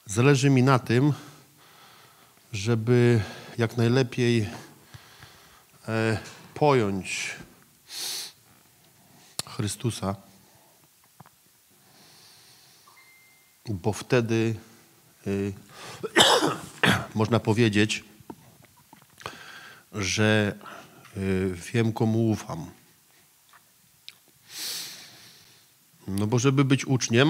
Zależy mi na tym, żeby jak najlepiej pojąć Chrystusa, bo wtedy można powiedzieć, że wiem, komu ufam. No bo żeby być uczniem,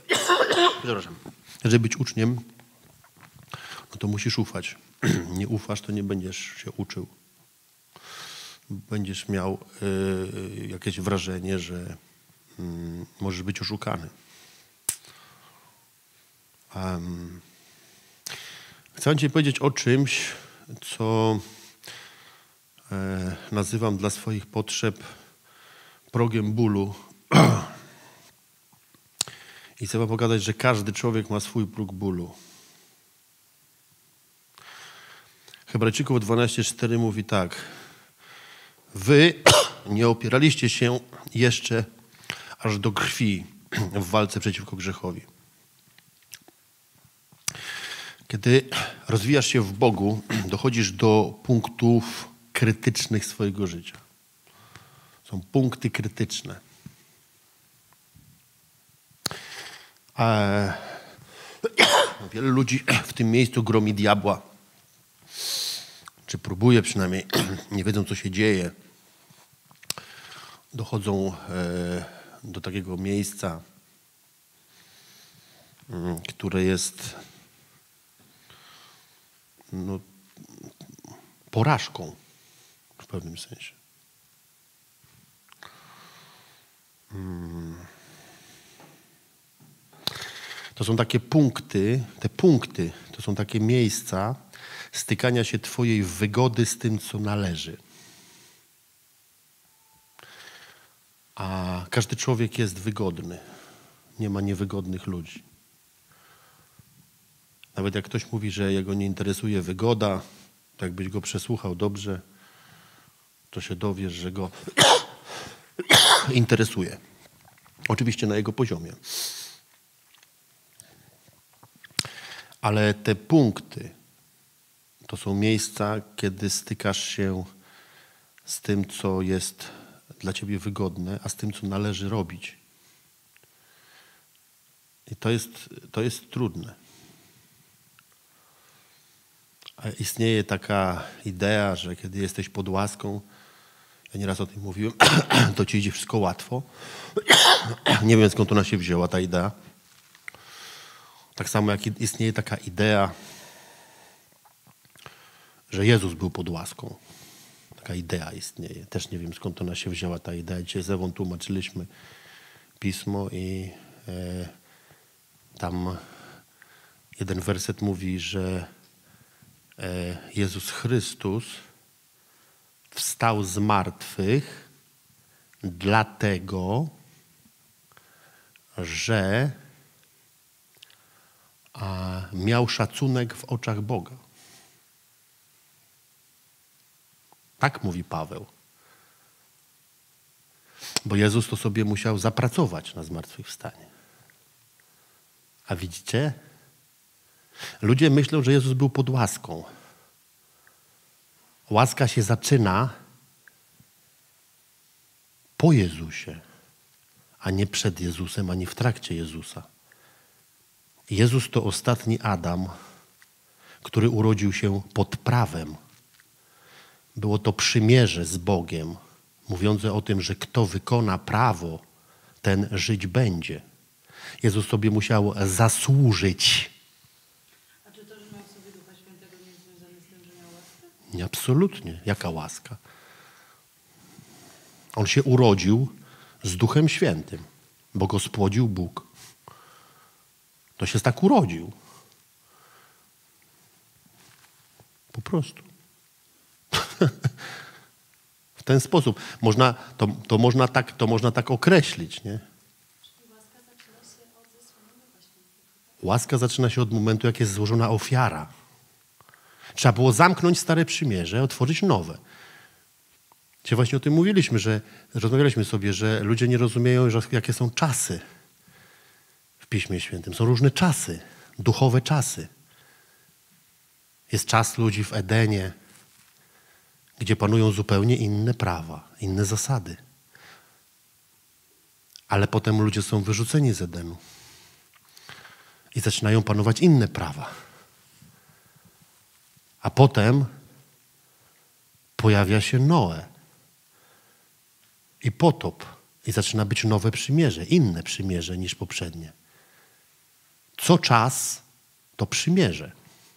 no to musisz ufać. Nie ufasz, to nie będziesz się uczył. Będziesz miał jakieś wrażenie, że możesz być oszukany. Chcę Ci powiedzieć o czymś, co nazywam dla swoich potrzeb progiem bólu. I chcę wam pogadać, że każdy człowiek ma swój próg bólu. Hebrajczyków 12:4 mówi tak. Wy nie opieraliście się jeszcze aż do krwi w walce przeciwko grzechowi. Kiedy rozwijasz się w Bogu, dochodzisz do punktów krytycznych swojego życia. Są punkty krytyczne. Wiele ludzi w tym miejscu gromi diabła. Czy próbuje przynajmniej, nie wiedzą co się dzieje. Dochodzą do takiego miejsca, które jest porażką w pewnym sensie. To są takie punkty, to są takie miejsca stykania się twojej wygody z tym, co należy. A każdy człowiek jest wygodny. Nie ma niewygodnych ludzi. Nawet jak ktoś mówi, że jego nie interesuje wygoda, to jakbyś go przesłuchał dobrze, to się dowiesz, że go interesuje. Oczywiście na jego poziomie. Ale te punkty to są miejsca, kiedy stykasz się z tym, co jest dla ciebie wygodne, a z tym, co należy robić. I to jest trudne. A istnieje taka idea, że kiedy jesteś pod łaską, ja nieraz o tym mówiłem, to ci idzie wszystko łatwo. Nie wiem, skąd ona się wzięła, ta idea. Tak samo jak istnieje taka idea, że Jezus był pod łaską. Taka idea istnieje. Też nie wiem, skąd ona się wzięła, ta idea. Dzisiaj z Ewą tłumaczyliśmy Pismo i tam jeden werset mówi, że Jezus Chrystus wstał z martwych dlatego, że miał szacunek w oczach Boga. Tak mówi Paweł. Bo Jezus to sobie musiał zapracować na zmartwychwstanie. A widzicie? Ludzie myślą, że Jezus był pod łaską. Łaska się zaczyna po Jezusie, a nie przed Jezusem, ani w trakcie Jezusa. Jezus to ostatni Adam, który urodził się pod prawem. Było to przymierze z Bogiem, mówiące o tym, że kto wykona prawo, ten żyć będzie. Jezus sobie musiał zasłużyć. A czy to, że miał w sobie Ducha Świętego, nie jest związane z tym, że miał łaskę? Nie, absolutnie. Jaka łaska? On się urodził z Duchem Świętym, bo go spłodził Bóg. To się tak urodził. Po prostu. W ten sposób. To można tak określić, nie? Łaska zaczyna się od momentu, jak jest złożona ofiara. Trzeba było zamknąć stare przymierze, otworzyć nowe. Dzisiaj właśnie o tym mówiliśmy, że rozmawialiśmy sobie, że ludzie nie rozumieją, jakie są czasy w Piśmie Świętym. Są różne czasy duchowe czasy. Jest czas ludzi w Edenie, gdzie panują zupełnie inne prawa, inne zasady. Ale potem ludzie są wyrzuceni z Edenu i zaczynają panować inne prawa. A potem pojawia się Noe i potop i zaczyna być nowe przymierze, inne przymierze niż poprzednie. Co czas to przymierze.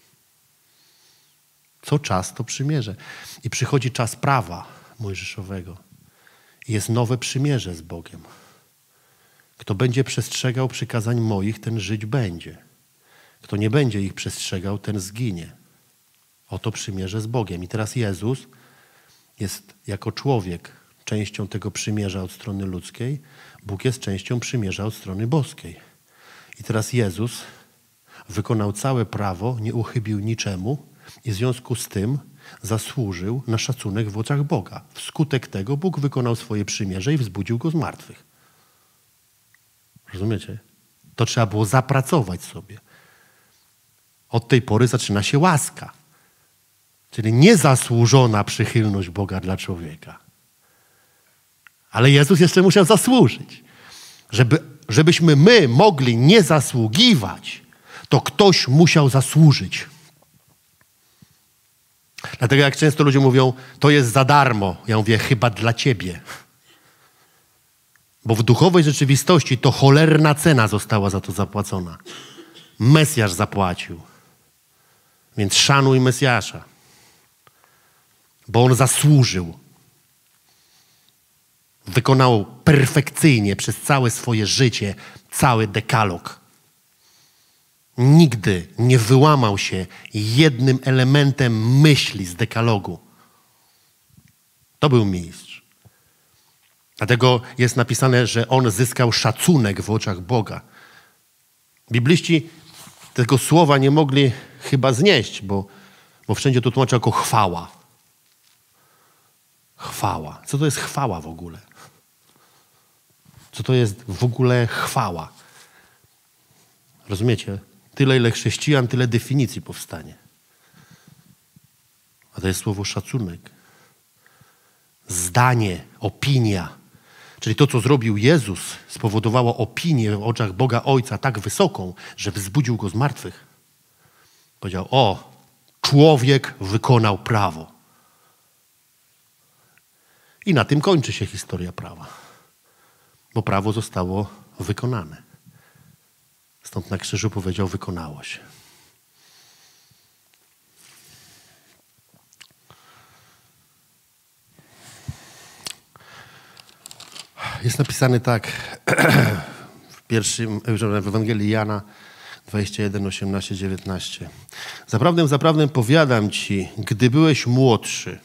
Co czas to przymierze. I przychodzi czas prawa mojżeszowego. I jest nowe przymierze z Bogiem. Kto będzie przestrzegał przykazań moich, ten żyć będzie. Kto nie będzie ich przestrzegał, ten zginie. Oto przymierze z Bogiem. I teraz Jezus jest jako człowiek częścią tego przymierza od strony ludzkiej. Bóg jest częścią przymierza od strony boskiej. I teraz Jezus wykonał całe prawo, nie uchybił niczemu i w związku z tym zasłużył na szacunek w oczach Boga. Wskutek tego Bóg wykonał swoje przymierze i wzbudził go z martwych. Rozumiecie? To trzeba było zapracować sobie. Od tej pory zaczyna się łaska. Czyli niezasłużona przychylność Boga dla człowieka. Ale Jezus jeszcze musiał zasłużyć. Żebyśmy my mogli nie zasługiwać, to ktoś musiał zasłużyć. Dlatego jak często ludzie mówią, to jest za darmo. Ja mówię, chyba dla ciebie. Bo w duchowej rzeczywistości to cholerna cena została za to zapłacona. Mesjasz zapłacił. Więc szanuj Mesjasza. Bo on zasłużył. Wykonał perfekcyjnie przez całe swoje życie cały dekalog. Nigdy nie wyłamał się jednym elementem myśli z dekalogu. To był mistrz. Dlatego jest napisane, że on zyskał szacunek w oczach Boga. Bibliści tego słowa nie mogli chyba znieść, bo wszędzie to tłumaczą jako chwała. Chwała. Co to jest chwała w ogóle? Co to jest w ogóle chwała? Rozumiecie? Tyle, ile chrześcijan, tyle definicji powstanie. A to jest słowo szacunek. Zdanie, opinia. Czyli to, co zrobił Jezus, spowodowało opinię w oczach Boga Ojca tak wysoką, że wzbudził go z martwych. Powiedział, o, człowiek wykonał prawo. I na tym kończy się historia prawa. Bo prawo zostało wykonane. Stąd na krzyżu powiedział, wykonało się. Jest napisane tak w Ewangelii Jana 21, 18, 19. Zaprawdę powiadam ci, gdy byłeś młodszy,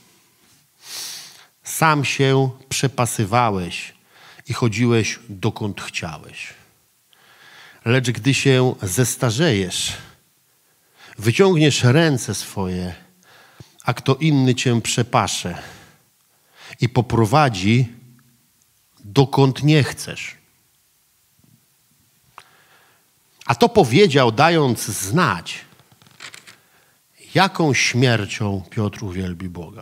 sam się przepasywałeś i chodziłeś dokąd chciałeś. Lecz gdy się zestarzejesz, wyciągniesz ręce swoje, a kto inny cię przepasze i poprowadzi dokąd nie chcesz. A to powiedział, dając znać, jaką śmiercią Piotr uwielbi Boga.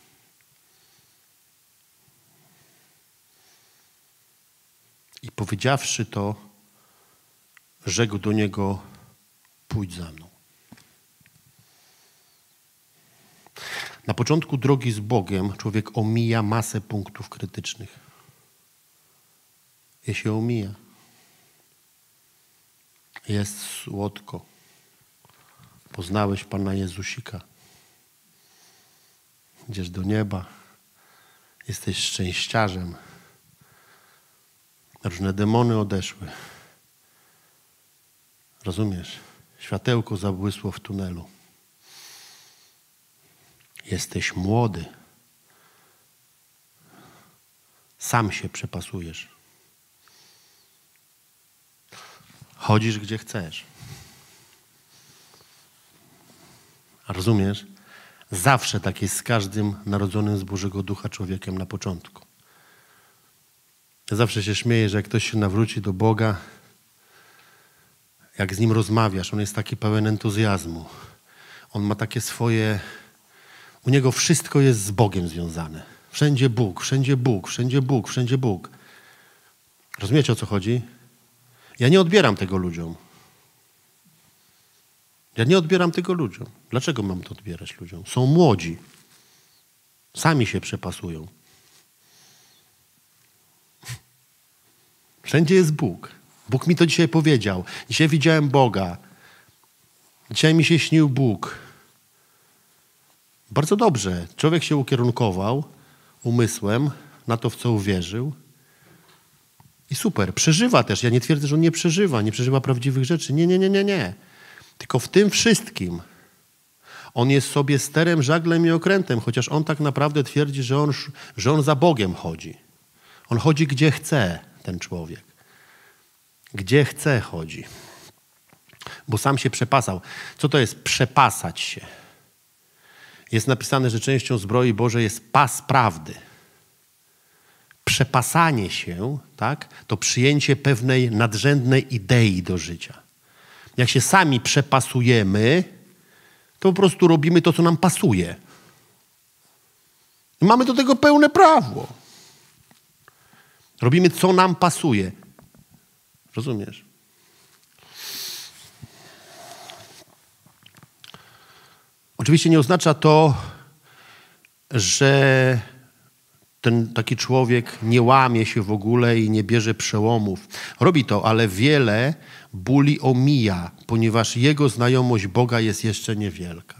I powiedziawszy to, rzekł do niego, pójdź za mną. Na początku drogi z Bogiem człowiek omija masę punktów krytycznych. Je się omija. Jest słodko. Poznałeś Pana Jezusika. Idziesz do nieba. Jesteś szczęściarzem. Różne demony odeszły. Rozumiesz? Światełko zabłysło w tunelu. Jesteś młody. Sam się przepasujesz. Chodzisz gdzie chcesz. Rozumiesz? Zawsze tak jest z każdym narodzonym z Bożego Ducha człowiekiem na początku. Ja zawsze się śmieję, że jak ktoś się nawróci do Boga Jak z nim rozmawiasz, on jest taki pełen entuzjazmu. On ma takie swoje... U niego wszystko jest z Bogiem związane. Wszędzie Bóg, wszędzie Bóg, wszędzie Bóg, wszędzie Bóg. Rozumiecie, o co chodzi? Ja nie odbieram tego ludziom. Ja nie odbieram tego ludziom. Dlaczego mam to odbierać ludziom? Są młodzi. Sami się przepasują. Wszędzie jest Bóg. Bóg mi to dzisiaj powiedział. Dzisiaj widziałem Boga. Dzisiaj mi się śnił Bóg. Bardzo dobrze. Człowiek się ukierunkował umysłem na to, w co uwierzył. I super. Przeżywa też. Ja nie twierdzę, że on nie przeżywa prawdziwych rzeczy. Nie. Tylko w tym wszystkim on jest sobie sterem, żaglem i okrętem, chociaż on tak naprawdę twierdzi, że on za Bogiem chodzi. On chodzi gdzie chce, ten człowiek. Gdzie chce chodzi. Bo sam się przepasał. Co to jest przepasać się? Jest napisane, że częścią zbroi Bożej jest pas prawdy. Przepasanie się, tak, to przyjęcie pewnej nadrzędnej idei do życia. Jak się sami przepasujemy, to po prostu robimy to, co nam pasuje. I mamy do tego pełne prawo. Robimy, co nam pasuje. Rozumiesz? Oczywiście nie oznacza to, że ten taki człowiek nie łamie się w ogóle i nie bierze przełomów. Robi to, ale wiele bóli omija, ponieważ jego znajomość Boga jest jeszcze niewielka.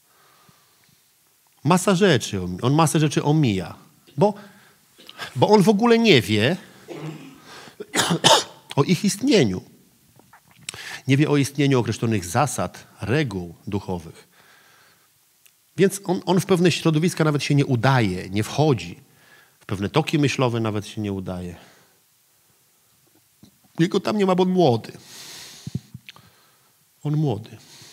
On masę rzeczy omija, bo on w ogóle nie wie o ich istnieniu. Nie wie o istnieniu określonych zasad, reguł duchowych. Więc on w pewne środowiska nawet się nie udaje, nie wchodzi. W pewne toki myślowe nawet się nie udaje. Jego tam nie ma, bo on młody. On młody.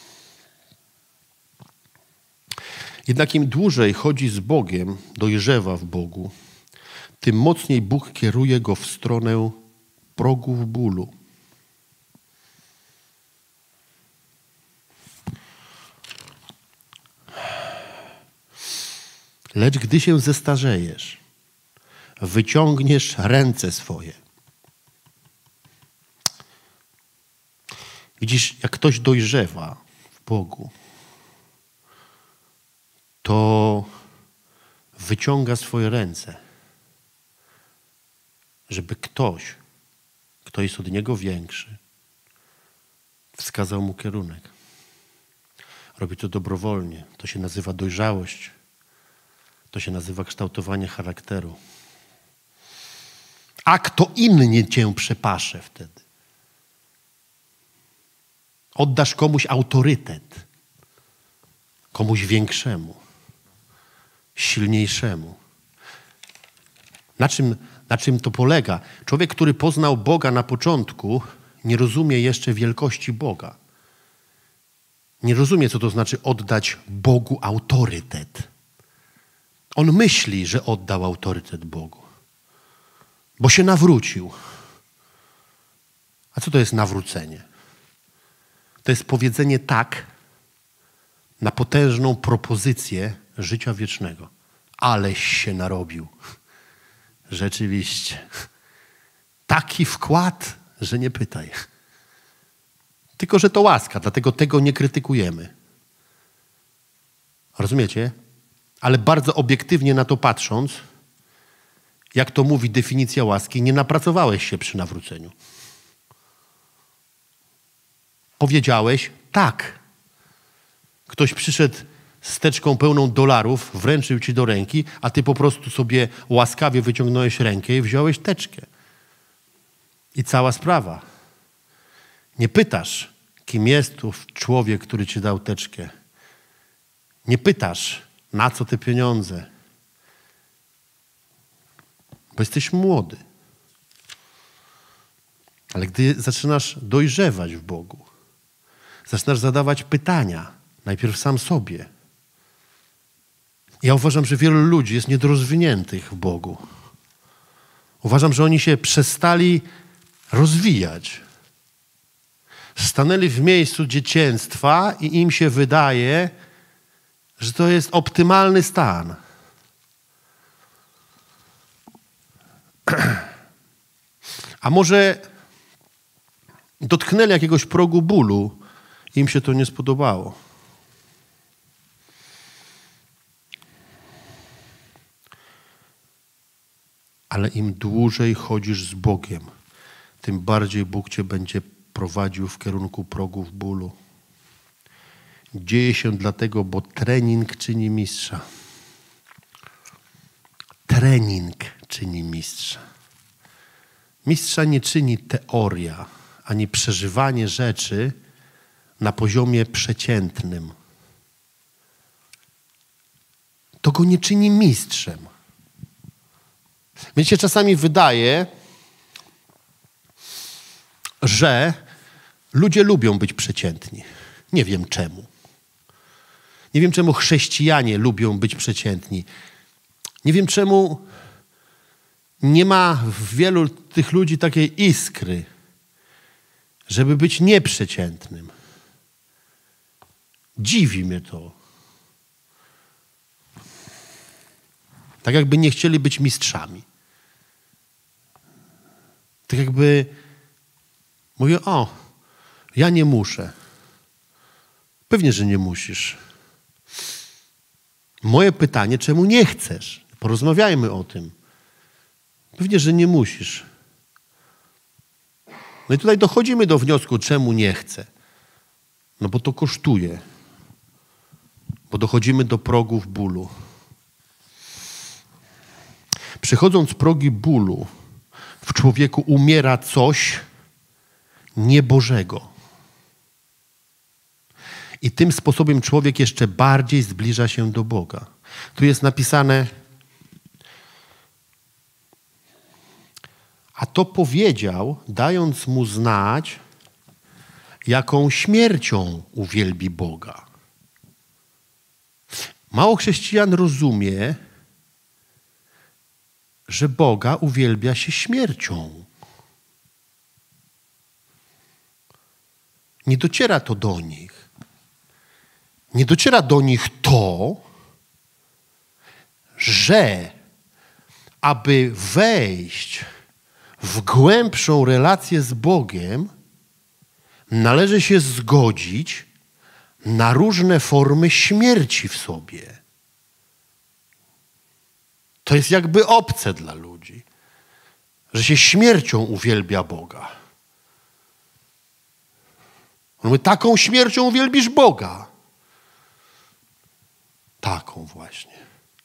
Jednak im dłużej chodzi z Bogiem, dojrzewa w Bogu, tym mocniej Bóg kieruje go w stronę progów bólu. Lecz gdy się zestarzejesz, wyciągniesz ręce swoje. Widzisz, jak ktoś dojrzewa w Bogu, to wyciąga swoje ręce, żeby ktoś, kto jest od niego większy, wskazał mu kierunek. Robi to dobrowolnie. To się nazywa dojrzałość. To się nazywa kształtowanie charakteru. A kto inny cię przepasze wtedy? Oddasz komuś autorytet. Komuś większemu. Silniejszemu. Na czym to polega? Człowiek, który poznał Boga na początku, nie rozumie jeszcze wielkości Boga. Nie rozumie, co to znaczy oddać Bogu autorytet. On myśli, że oddał autorytet Bogu, bo się nawrócił. A co to jest nawrócenie? To jest powiedzenie tak na potężną propozycję życia wiecznego. Aleś się narobił. Rzeczywiście. Taki wkład, że nie pytaj. Tylko, że to łaska, dlatego tego nie krytykujemy. Rozumiecie? Ale bardzo obiektywnie na to patrząc, jak to mówi definicja łaski, nie napracowałeś się przy nawróceniu. Powiedziałeś tak. Ktoś przyszedł z teczką pełną dolarów, wręczył ci do ręki, a ty po prostu sobie łaskawie wyciągnąłeś rękę i wziąłeś teczkę. I cała sprawa. Nie pytasz, kim jest to człowiek, który ci dał teczkę. Nie pytasz, na co te pieniądze. Bo jesteś młody. Ale gdy zaczynasz dojrzewać w Bogu, zaczynasz zadawać pytania, najpierw sam sobie. Ja uważam, że wielu ludzi jest niedorozwiniętych w Bogu. Uważam, że oni się przestali rozwijać. stanęli w miejscu dzieciństwa i im się wydaje, że to jest optymalny stan. A może dotknęli jakiegoś progu bólu i im się to nie spodobało. Ale im dłużej chodzisz z Bogiem, tym bardziej Bóg cię będzie prowadził w kierunku progów bólu. Dzieje się dlatego, bo trening czyni mistrza. Trening czyni mistrza. Mistrza nie czyni teoria, ani przeżywanie rzeczy na poziomie przeciętnym. To go nie czyni mistrzem. Mnie się czasami wydaje, że ludzie lubią być przeciętni. Nie wiem czemu. Nie wiem, czemu chrześcijanie lubią być przeciętni. Nie wiem, czemu nie ma w wielu tych ludzi takiej iskry, żeby być nieprzeciętnym. Dziwi mnie to. Tak jakby nie chcieli być mistrzami. Tak jakby mówię, ja nie muszę. Pewnie, że nie musisz. Moje pytanie, czemu nie chcesz? Porozmawiajmy o tym. Pewnie, że nie musisz. No i tutaj dochodzimy do wniosku, czemu nie chcę. No bo to kosztuje. Bo dochodzimy do progów bólu. Przechodząc progi bólu, w człowieku umiera coś niebożego. I tym sposobem człowiek jeszcze bardziej zbliża się do Boga. Tu jest napisane, a to powiedział, dając mu znać, jaką śmiercią uwielbi Boga. Mało chrześcijan rozumie, że Boga uwielbia się śmiercią. Nie dociera to do nich. Nie dociera do nich to, że aby wejść w głębszą relację z Bogiem, należy się zgodzić na różne formy śmierci w sobie. To jest jakby obce dla ludzi, że się śmiercią uwielbia Boga. On mówi, taką śmiercią uwielbisz Boga. Taką właśnie.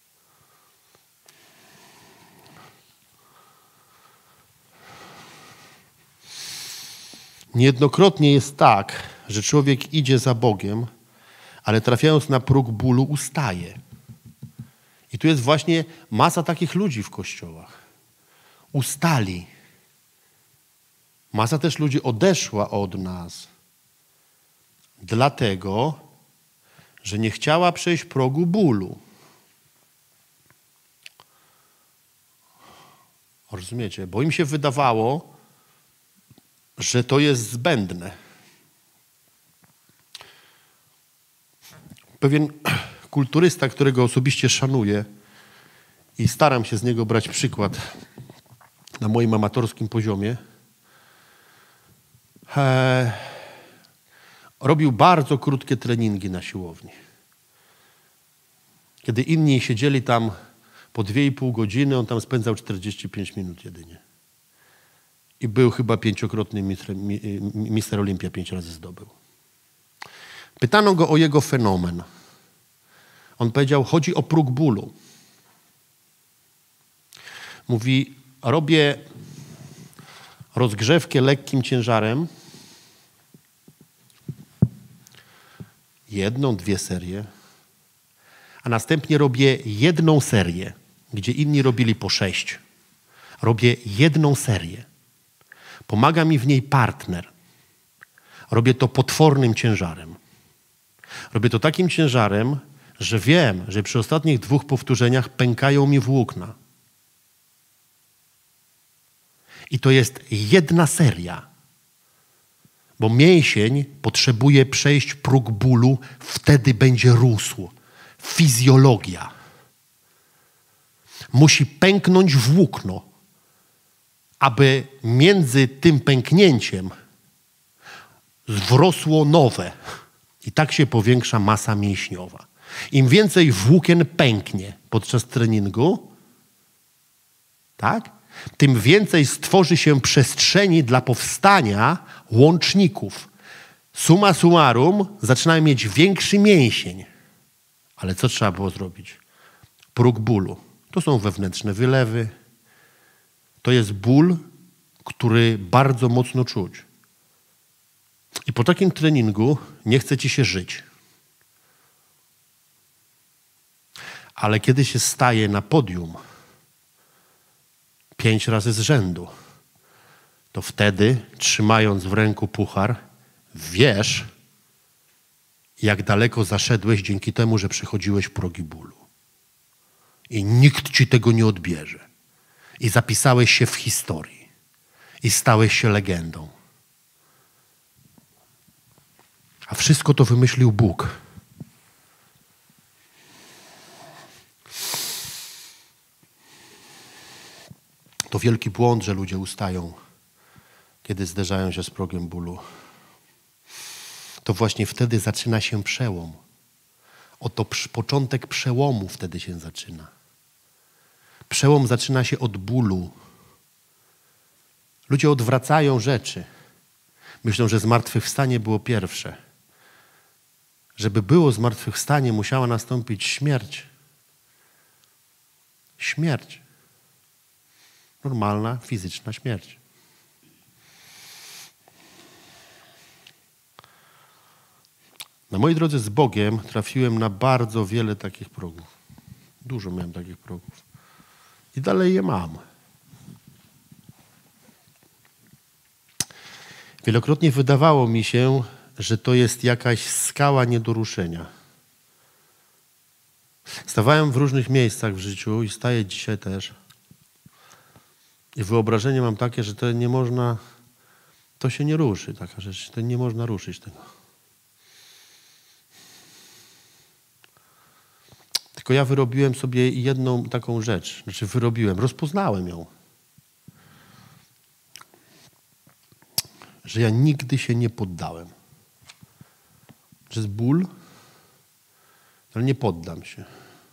Niejednokrotnie jest tak, że człowiek idzie za Bogiem, ale trafiając na próg bólu ustaje. I tu jest właśnie masa takich ludzi w kościołach. Ustali. Masa też ludzi odeszła od nas. Dlatego, że nie chciała przejść progu bólu. Rozumiecie? Bo im się wydawało, że to jest zbędne. Pewien kulturysta, którego osobiście szanuję i staram się z niego brać przykład na moim amatorskim poziomie, robił bardzo krótkie treningi na siłowni. Kiedy inni siedzieli tam po 2,5 godziny, on tam spędzał 45 minut jedynie. I był chyba 5-krotny mister Olimpia, 5 razy zdobył. Pytano go o jego fenomen. On powiedział, chodzi o próg bólu. Mówi, robię rozgrzewkę lekkim ciężarem. 1, 2 serie. A następnie robię 1 serię, gdzie inni robili po 6. Robię 1 serię. Pomaga mi w niej partner. Robię to potwornym ciężarem. Robię to takim ciężarem, że wiem, że przy ostatnich 2 powtórzeniach pękają mi włókna. I to jest 1 seria. Bo mięsień potrzebuje przejść próg bólu, wtedy będzie rósł. Fizjologia. Musi pęknąć włókno, aby między tym pęknięciem wrosło nowe. I tak się powiększa masa mięśniowa. Im więcej włókien pęknie podczas treningu, tak? Tym więcej stworzy się przestrzeni dla powstania łączników. Summa summarum zaczynają mieć większy mięsień. Ale co trzeba było zrobić? Próg bólu. To są wewnętrzne wylewy. To jest ból, który bardzo mocno czuć. I po takim treningu nie chce ci się żyć. Ale kiedy się staje na podium 5 razy z rzędu, to wtedy, trzymając w ręku puchar, wiesz, jak daleko zaszedłeś dzięki temu, że przechodziłeś progi bólu. I nikt ci tego nie odbierze. I zapisałeś się w historii. I stałeś się legendą. A wszystko to wymyślił Bóg. To wielki błąd, że ludzie ustają, kiedy zderzają się z progiem bólu. To właśnie wtedy zaczyna się przełom. Oto początek przełomu wtedy się zaczyna. Przełom zaczyna się od bólu. Ludzie odwracają rzeczy. Myślą, że zmartwychwstanie było pierwsze. Żeby było zmartwychwstanie, musiała nastąpić śmierć. Śmierć. Normalna, fizyczna śmierć. Na mojej drodze z Bogiem trafiłem na bardzo wiele takich progów. Dużo miałem takich progów. I dalej je mam. Wielokrotnie wydawało mi się, że to jest jakaś skała nie do ruszenia. Stawałem w różnych miejscach w życiu i staję dzisiaj też. I wyobrażenie mam takie, że to nie można, to się nie ruszy, taka rzecz, to nie można ruszyć tego. Tylko ja wyrobiłem sobie jedną taką rzecz, rozpoznałem ją. Że ja nigdy się nie poddałem. Że jest ból, ale nie poddam się.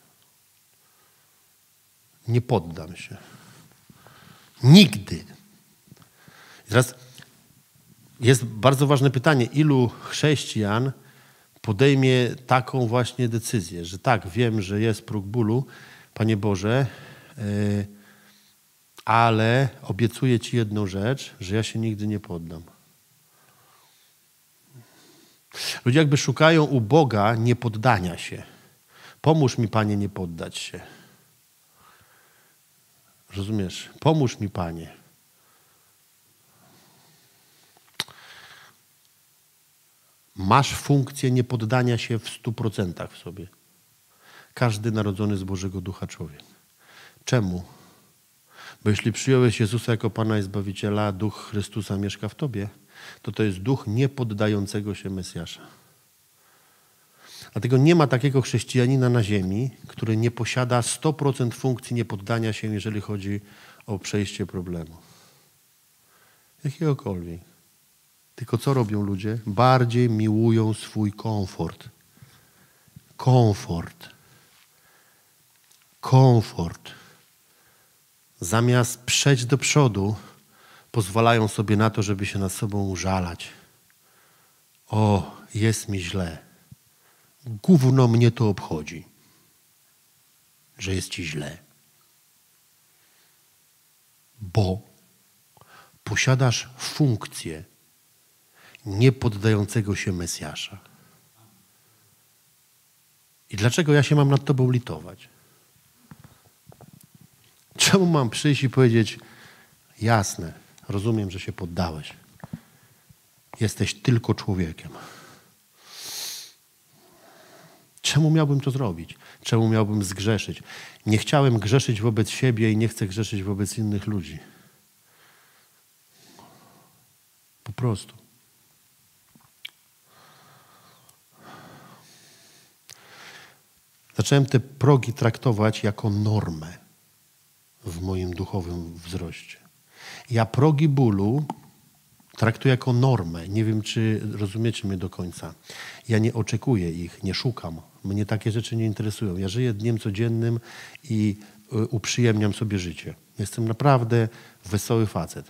Nie poddam się. Nigdy. I teraz jest bardzo ważne pytanie, ilu chrześcijan podejmie taką właśnie decyzję, że tak, wiem, że jest próg bólu, Panie Boże, ale obiecuję Ci jedną rzecz, że ja się nigdy nie poddam. Ludzie jakby szukają u Boga niepoddania się. Pomóż mi, Panie, nie poddać się. Rozumiesz? Pomóż mi, Panie. Masz funkcję niepoddania się w 100% w sobie. Każdy narodzony z Bożego Ducha człowiek. Czemu? Bo jeśli przyjąłeś Jezusa jako Pana i Zbawiciela, Duch Chrystusa mieszka w tobie, to jest duch niepoddającego się Mesjasza. Dlatego nie ma takiego chrześcijanina na ziemi, który nie posiada 100% funkcji niepoddania się, jeżeli chodzi o przejście problemu. Jakiegokolwiek. Tylko co robią ludzie? Bardziej miłują swój komfort. Komfort. Komfort. Zamiast przejść do przodu, pozwalają sobie na to, żeby się nad sobą użalać. O, jest mi źle. Gówno mnie to obchodzi, że jest ci źle. Bo posiadasz funkcję niepoddającego się Mesjasza. I dlaczego ja się mam nad tobą litować? Czemu mam przyjść i powiedzieć, jasne, rozumiem, że się poddałeś. Jesteś tylko człowiekiem. Czemu miałbym to zrobić? Czemu miałbym zgrzeszyć? Nie chciałem grzeszyć wobec siebie i nie chcę grzeszyć wobec innych ludzi. Po prostu. Zacząłem te progi traktować jako normę w moim duchowym wzroście. Ja progi bólu traktuję jako normę. Nie wiem, czy rozumiecie mnie do końca. Ja nie oczekuję ich, nie szukam. Mnie takie rzeczy nie interesują. Ja żyję dniem codziennym i uprzyjemniam sobie życie. Jestem naprawdę wesoły facet.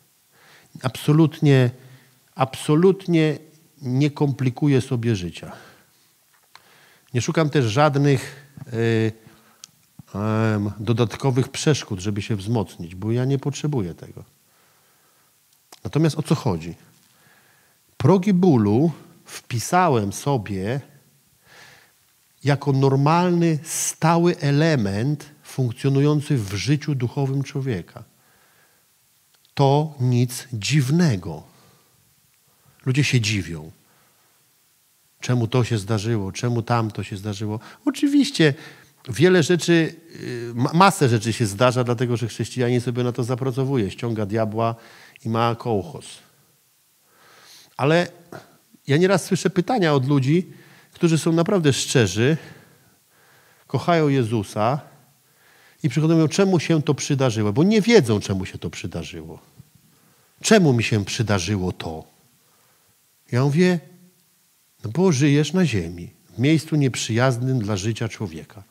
Absolutnie nie komplikuję sobie życia. Nie szukam też żadnych dodatkowych przeszkód, żeby się wzmocnić, bo ja nie potrzebuję tego. Natomiast o co chodzi? Progi bólu wpisałem sobie jako normalny, stały element funkcjonujący w życiu duchowym człowieka. To nic dziwnego. Ludzie się dziwią. Czemu to się zdarzyło? Czemu tamto się zdarzyło? Oczywiście wiele rzeczy, masę rzeczy się zdarza, dlatego że chrześcijanin sobie na to zapracowuje. Ściąga diabła i ma kołchoz. Ale ja nieraz słyszę pytania od ludzi, którzy są naprawdę szczerzy, kochają Jezusa i przychodzą i mówią, czemu się to przydarzyło? Bo nie wiedzą, czemu się to przydarzyło. Czemu mi się przydarzyło to? Ja mówię, no bo żyjesz na ziemi, w miejscu nieprzyjaznym dla życia człowieka.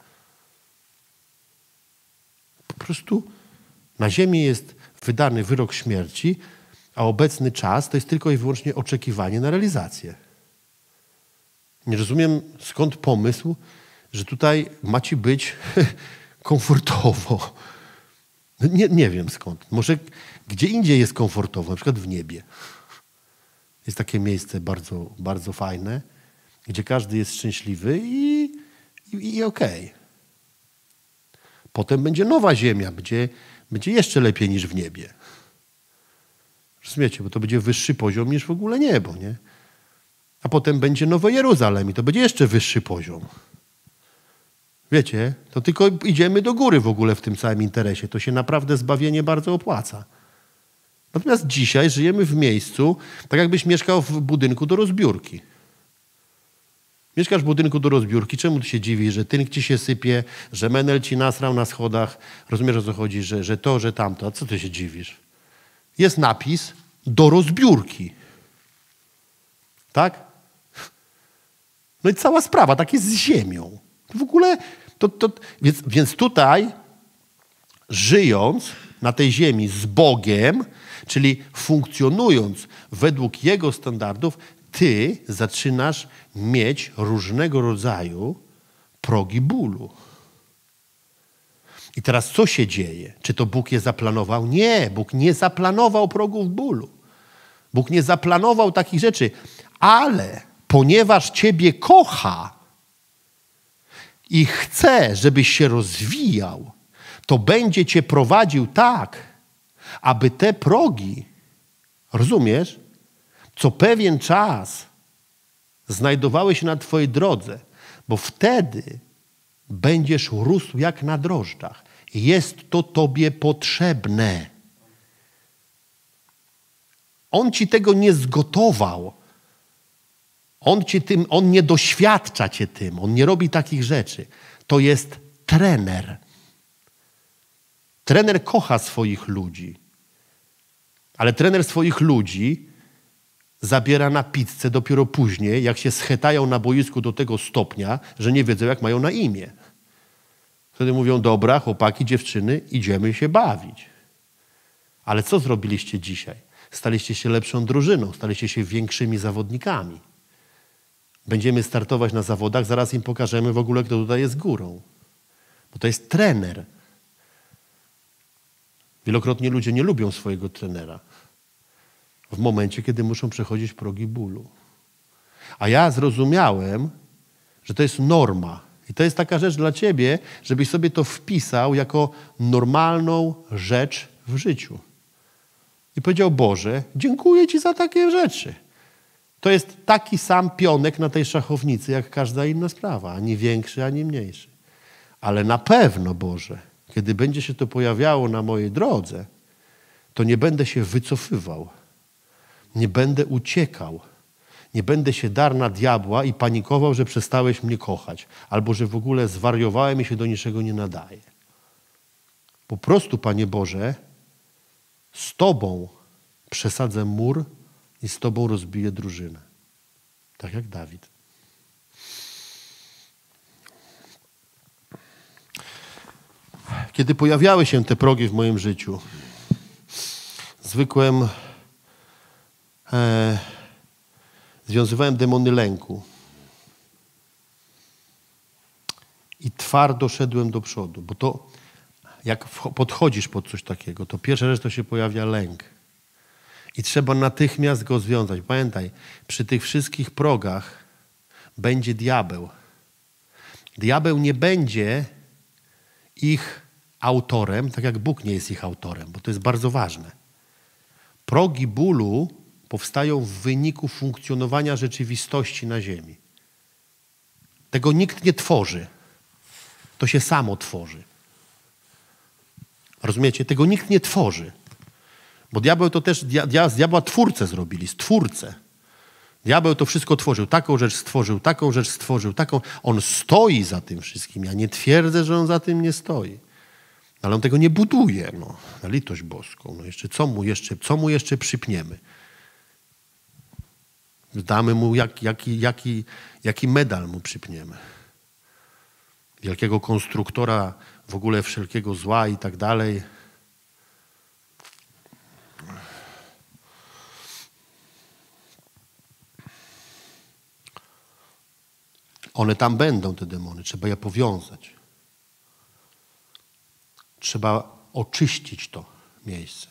Po prostu na ziemi jest wydany wyrok śmierci, a obecny czas to jest tylko i wyłącznie oczekiwanie na realizację. Nie rozumiem, skąd pomysł, że tutaj ma ci być komfortowo. Nie wiem skąd. Może gdzie indziej jest komfortowo, na przykład w niebie. Jest takie miejsce bardzo, bardzo fajne, gdzie każdy jest szczęśliwy i okej. Potem będzie nowa ziemia, będzie jeszcze lepiej niż w niebie. Rozumiecie, bo to będzie wyższy poziom niż w ogóle niebo, nie? A potem będzie Nowy Jeruzalem i to będzie jeszcze wyższy poziom. Wiecie, to tylko idziemy do góry w ogóle w tym całym interesie. To się naprawdę zbawienie bardzo opłaca. Natomiast dzisiaj żyjemy w miejscu, tak jakbyś mieszkał w budynku do rozbiórki. Mieszkasz w budynku do rozbiórki, czemu ty się dziwisz, że tynk ci się sypie, że menel ci nasrał na schodach, rozumiesz, o co chodzi, że to, że tamto, a co ty się dziwisz? Jest napis do rozbiórki. Tak? No i cała sprawa, tak jest z ziemią. W ogóle, więc tutaj, żyjąc na tej ziemi z Bogiem, czyli funkcjonując według Jego standardów, ty zaczynasz mieć różnego rodzaju progi bólu. I teraz co się dzieje? Czy to Bóg je zaplanował? Nie, Bóg nie zaplanował progów bólu. Bóg nie zaplanował takich rzeczy, ale ponieważ ciebie kocha i chce, żebyś się rozwijał, to będzie cię prowadził tak, aby te progi, rozumiesz, co pewien czas znajdowały się na twojej drodze, bo wtedy będziesz rósł jak na drożdżach. Jest to tobie potrzebne. On ci tego nie zgotował. On nie doświadcza cię tym. On nie robi takich rzeczy. To jest trener. Trener kocha swoich ludzi. Ale trener swoich ludzi zabiera na pizzę dopiero później, jak się schetają na boisku do tego stopnia, że nie wiedzą, jak mają na imię. Wtedy mówią, dobra, chłopaki, dziewczyny, idziemy się bawić. Ale co zrobiliście dzisiaj? Staliście się lepszą drużyną, staliście się większymi zawodnikami. Będziemy startować na zawodach, zaraz im pokażemy w ogóle, kto tutaj jest górą. Bo to jest trener. Wielokrotnie ludzie nie lubią swojego trenera w momencie, kiedy muszą przechodzić progi bólu. A ja zrozumiałem, że to jest norma. I to jest taka rzecz dla ciebie, żebyś sobie to wpisał jako normalną rzecz w życiu. I powiedział, Boże, dziękuję ci za takie rzeczy. To jest taki sam pionek na tej szachownicy, jak każda inna sprawa. Ani większy, ani mniejszy. Ale na pewno, Boże, kiedy będzie się to pojawiało na mojej drodze, to nie będę się wycofywał. Nie będę uciekał. Nie będę się darł na diabła i panikował, że przestałeś mnie kochać. Albo że w ogóle zwariowałem i się do niczego nie nadaję. Po prostu, Panie Boże, z Tobą przesadzę mur i z Tobą rozbiję drużynę. Tak jak Dawid. Kiedy pojawiały się te progi w moim życiu, związywałem demony lęku i twardo szedłem do przodu, bo to jak podchodzisz pod coś takiego, to pierwsza rzecz to się pojawia lęk i trzeba natychmiast go związać. Pamiętaj, przy tych wszystkich progach będzie diabeł. Diabeł nie będzie ich autorem, tak jak Bóg nie jest ich autorem, bo to jest bardzo ważne. Progi bólu powstają w wyniku funkcjonowania rzeczywistości na ziemi. Tego nikt nie tworzy. To się samo tworzy. Rozumiecie? Tego nikt nie tworzy. Bo diabeł to też, z diabła twórcę zrobili, stwórcę. Diabeł to wszystko tworzył. Taką rzecz stworzył, taką rzecz stworzył, taką. On stoi za tym wszystkim. Ja nie twierdzę, że on za tym nie stoi. Ale on tego nie buduje. No, na litość boską. No jeszcze, co mu jeszcze przypniemy? Damy mu jaki medal mu przypniemy. Wielkiego konstruktora w ogóle wszelkiego zła i tak dalej. One tam będą, te demony. Trzeba je powiązać. Trzeba oczyścić to miejsce.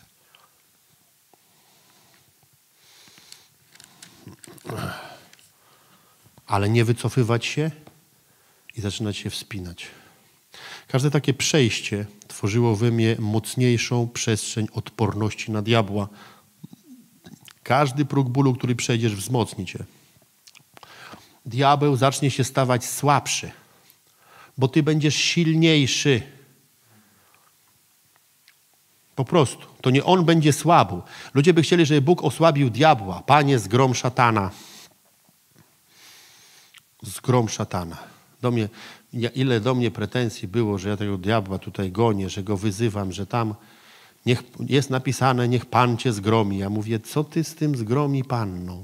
Ale nie wycofywać się i zaczynać się wspinać. Każde takie przejście tworzyło we mnie mocniejszą przestrzeń odporności na diabła. Każdy próg bólu, który przejdziesz, wzmocni cię. Diabeł zacznie się stawać słabszy, bo ty będziesz silniejszy. Po prostu. To nie on będzie słabł. Ludzie by chcieli, żeby Bóg osłabił diabła. Panie, zgrom szatana. Zgrom szatana. Ile do mnie pretensji było, że ja tego diabła tutaj gonię, że go wyzywam, że tam jest napisane, niech Pan cię zgromi. Ja mówię, co ty z tym zgromi Panną?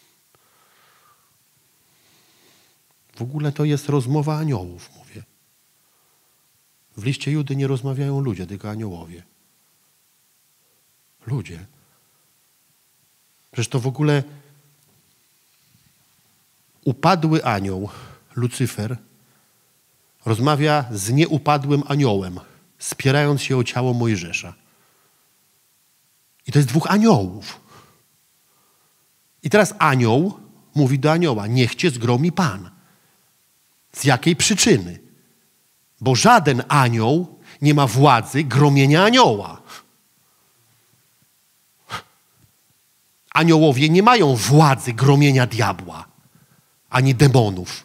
W ogóle to jest rozmowa aniołów, mówię. W liście Judy nie rozmawiają ludzie, tylko aniołowie. Ludzie. Przecież to w ogóle upadły anioł, Lucyfer, rozmawia z nieupadłym aniołem, spierając się o ciało Mojżesza. I to jest dwóch aniołów. I teraz anioł mówi do anioła, niech cię zgromi Pan. Z jakiej przyczyny? Bo żaden anioł nie ma władzy gromienia anioła. Aniołowie nie mają władzy gromienia diabła, ani demonów.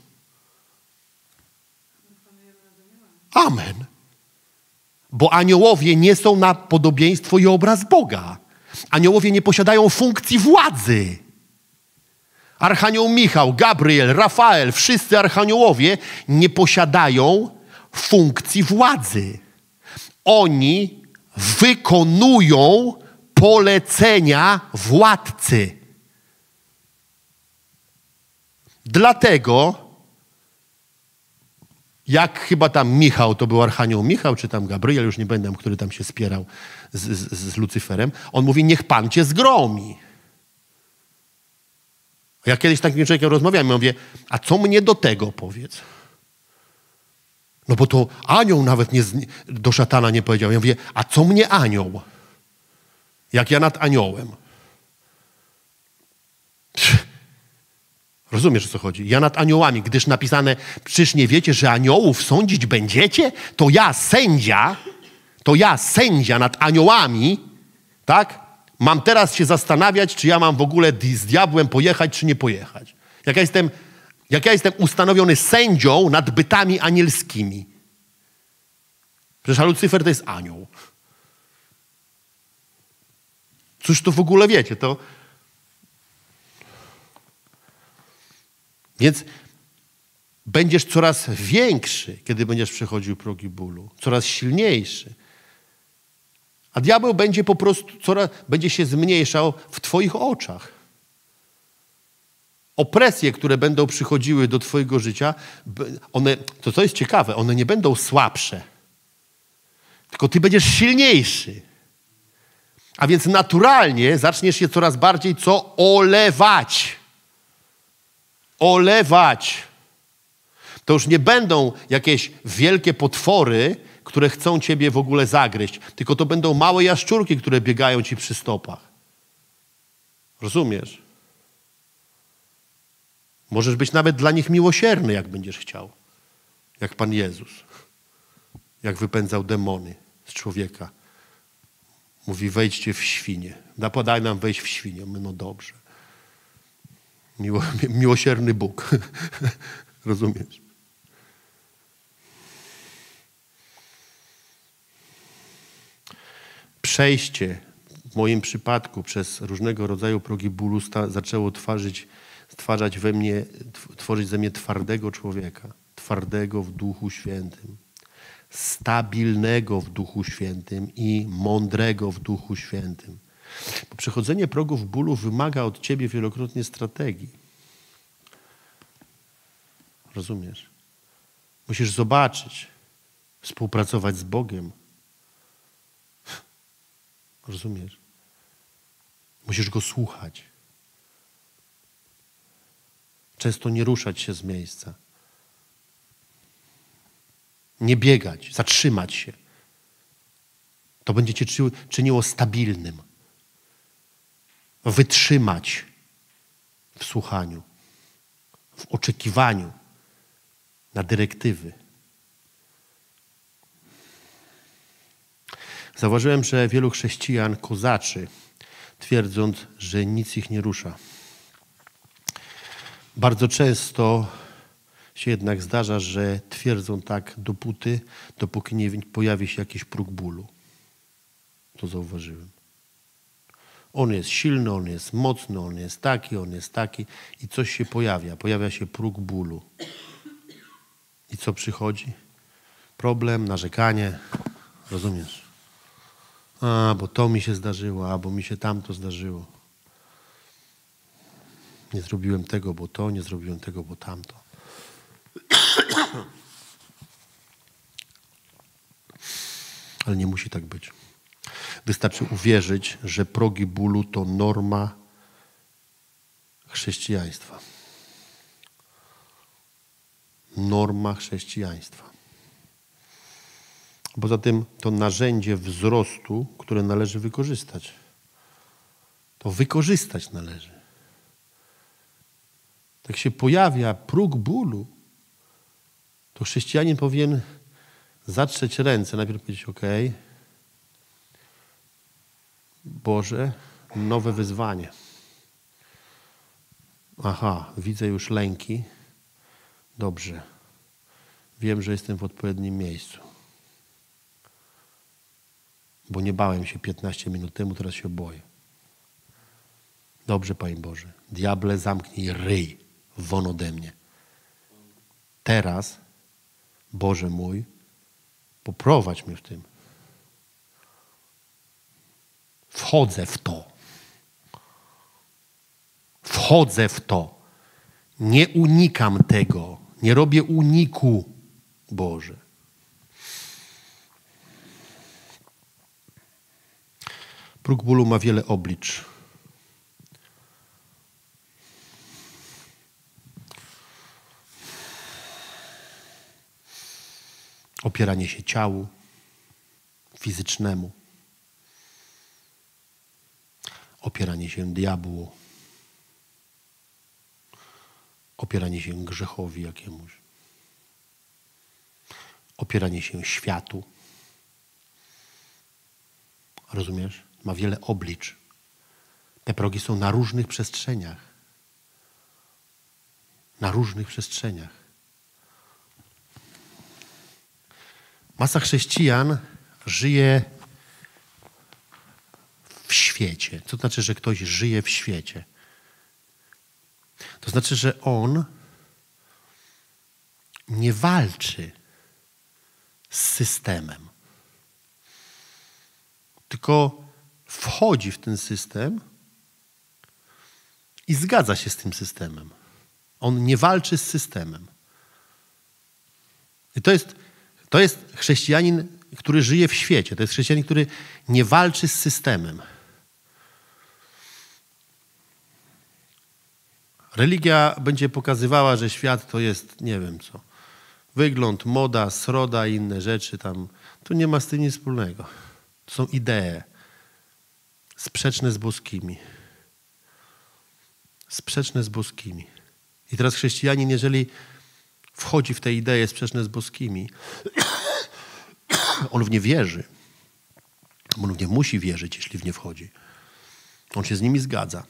Amen. Bo aniołowie nie są na podobieństwo i obraz Boga. Aniołowie nie posiadają funkcji władzy. Archanioł Michał, Gabriel, Rafael, wszyscy archaniołowie nie posiadają funkcji władzy. Oni wykonują polecenia władcy. Dlatego, jak chyba tam Michał, to był archanioł Michał, czy tam Gabriel, już nie będę, który tam się spierał z Lucyferem, on mówi, niech Pan cię zgromi. Ja kiedyś z takim człowiekiem rozmawiałem, ja mówię, a co mnie do tego powiedz? No bo to anioł nawet do szatana nie powiedział. Ja mówię, a co mnie anioł? Jak ja nad aniołem. Rozumiesz, o co chodzi? Ja nad aniołami, gdyż napisane, przecież nie wiecie, że aniołów sądzić będziecie? To ja sędzia nad aniołami, tak? Mam teraz się zastanawiać, czy ja mam w ogóle z diabłem pojechać, czy nie pojechać. Jak ja jestem ustanowiony sędzią nad bytami anielskimi. Przecież Lucyfer to jest anioł. Cóż to w ogóle wiecie, to... Więc będziesz coraz większy, kiedy będziesz przechodził progi bólu. Coraz silniejszy. A diabeł będzie po prostu będzie się zmniejszał w twoich oczach. Opresje, które będą przychodziły do twojego życia, to jest ciekawe, one nie będą słabsze. Tylko ty będziesz silniejszy. A więc naturalnie zaczniesz się coraz bardziej olewać. Olewać. To już nie będą jakieś wielkie potwory, które chcą ciebie w ogóle zagryźć. Tylko to będą małe jaszczurki, które biegają ci przy stopach. Rozumiesz? Możesz być nawet dla nich miłosierny, jak będziesz chciał. Jak Pan Jezus. Jak wypędzał demony z człowieka. Mówi, wejdźcie w świnie. Daj nam wejść w świnie. My, no dobrze. Miłosierny Bóg. Rozumiesz? Przejście w moim przypadku przez różnego rodzaju progi bólu zaczęło tworzyć ze mnie twardego człowieka. Twardego w Duchu Świętym. Stabilnego w Duchu Świętym i mądrego w Duchu Świętym. Bo przechodzenie progów bólu wymaga od ciebie wielokrotnie strategii. Rozumiesz? Musisz zobaczyć, współpracować z Bogiem. Rozumiesz? Musisz Go słuchać. Często nie ruszać się z miejsca. Nie biegać, zatrzymać się. To będzie cię czyniło stabilnym. Wytrzymać w słuchaniu, w oczekiwaniu na dyrektywy. Zauważyłem, że wielu chrześcijan kozaczy, twierdząc, że nic ich nie rusza. Bardzo często się jednak zdarza, że twierdzą tak dopóki nie pojawi się jakiś próg bólu. To zauważyłem. On jest silny, on jest mocny, on jest taki i coś się pojawia. Pojawia się próg bólu. I co przychodzi? Problem, narzekanie. Rozumiesz? Bo to mi się zdarzyło, albo mi się tamto zdarzyło. Nie zrobiłem tego, bo to, nie zrobiłem tego, bo tamto. Ale nie musi tak być. Wystarczy uwierzyć, że progi bólu to norma chrześcijaństwa. Norma chrześcijaństwa. Poza tym to narzędzie wzrostu, które należy wykorzystać. To wykorzystać należy. Jak się pojawia próg bólu, to chrześcijanin powinien zatrzeć ręce. Najpierw powiedzieć, okej, Boże, nowe wyzwanie. Aha, widzę już lęki. Dobrze. Wiem, że jestem w odpowiednim miejscu. Bo nie bałem się 15 minut temu, teraz się boję. Dobrze, Panie Boże. Diable, zamknij ryj won ode mnie. Teraz, Boże mój, poprowadź mnie w tym. Wchodzę w to. Wchodzę w to. Nie unikam tego. Nie robię uniku, Boże. Próg bólu ma wiele oblicz. Opieranie się ciału fizycznemu. Opieranie się diabłu. Opieranie się grzechowi jakiemuś. Opieranie się światu. Rozumiesz? Ma wiele oblicz. Te progi są na różnych przestrzeniach. Na różnych przestrzeniach. Masa chrześcijan żyje w świecie. Co to znaczy, że ktoś żyje w świecie? To znaczy, że on nie walczy z systemem, tylko wchodzi w ten system i zgadza się z tym systemem. On nie walczy z systemem. I to jest chrześcijanin, który żyje w świecie. To jest chrześcijanin, który nie walczy z systemem. Religia będzie pokazywała, że świat to jest, nie wiem co, wygląd, moda, sroda i inne rzeczy tam. To nie ma z tym nic wspólnego. To są idee sprzeczne z boskimi. Sprzeczne z boskimi. I teraz chrześcijanin, jeżeli wchodzi w te idee sprzeczne z boskimi, on w nie wierzy. On w nie musi wierzyć, jeśli w nie wchodzi. On się z nimi zgadza.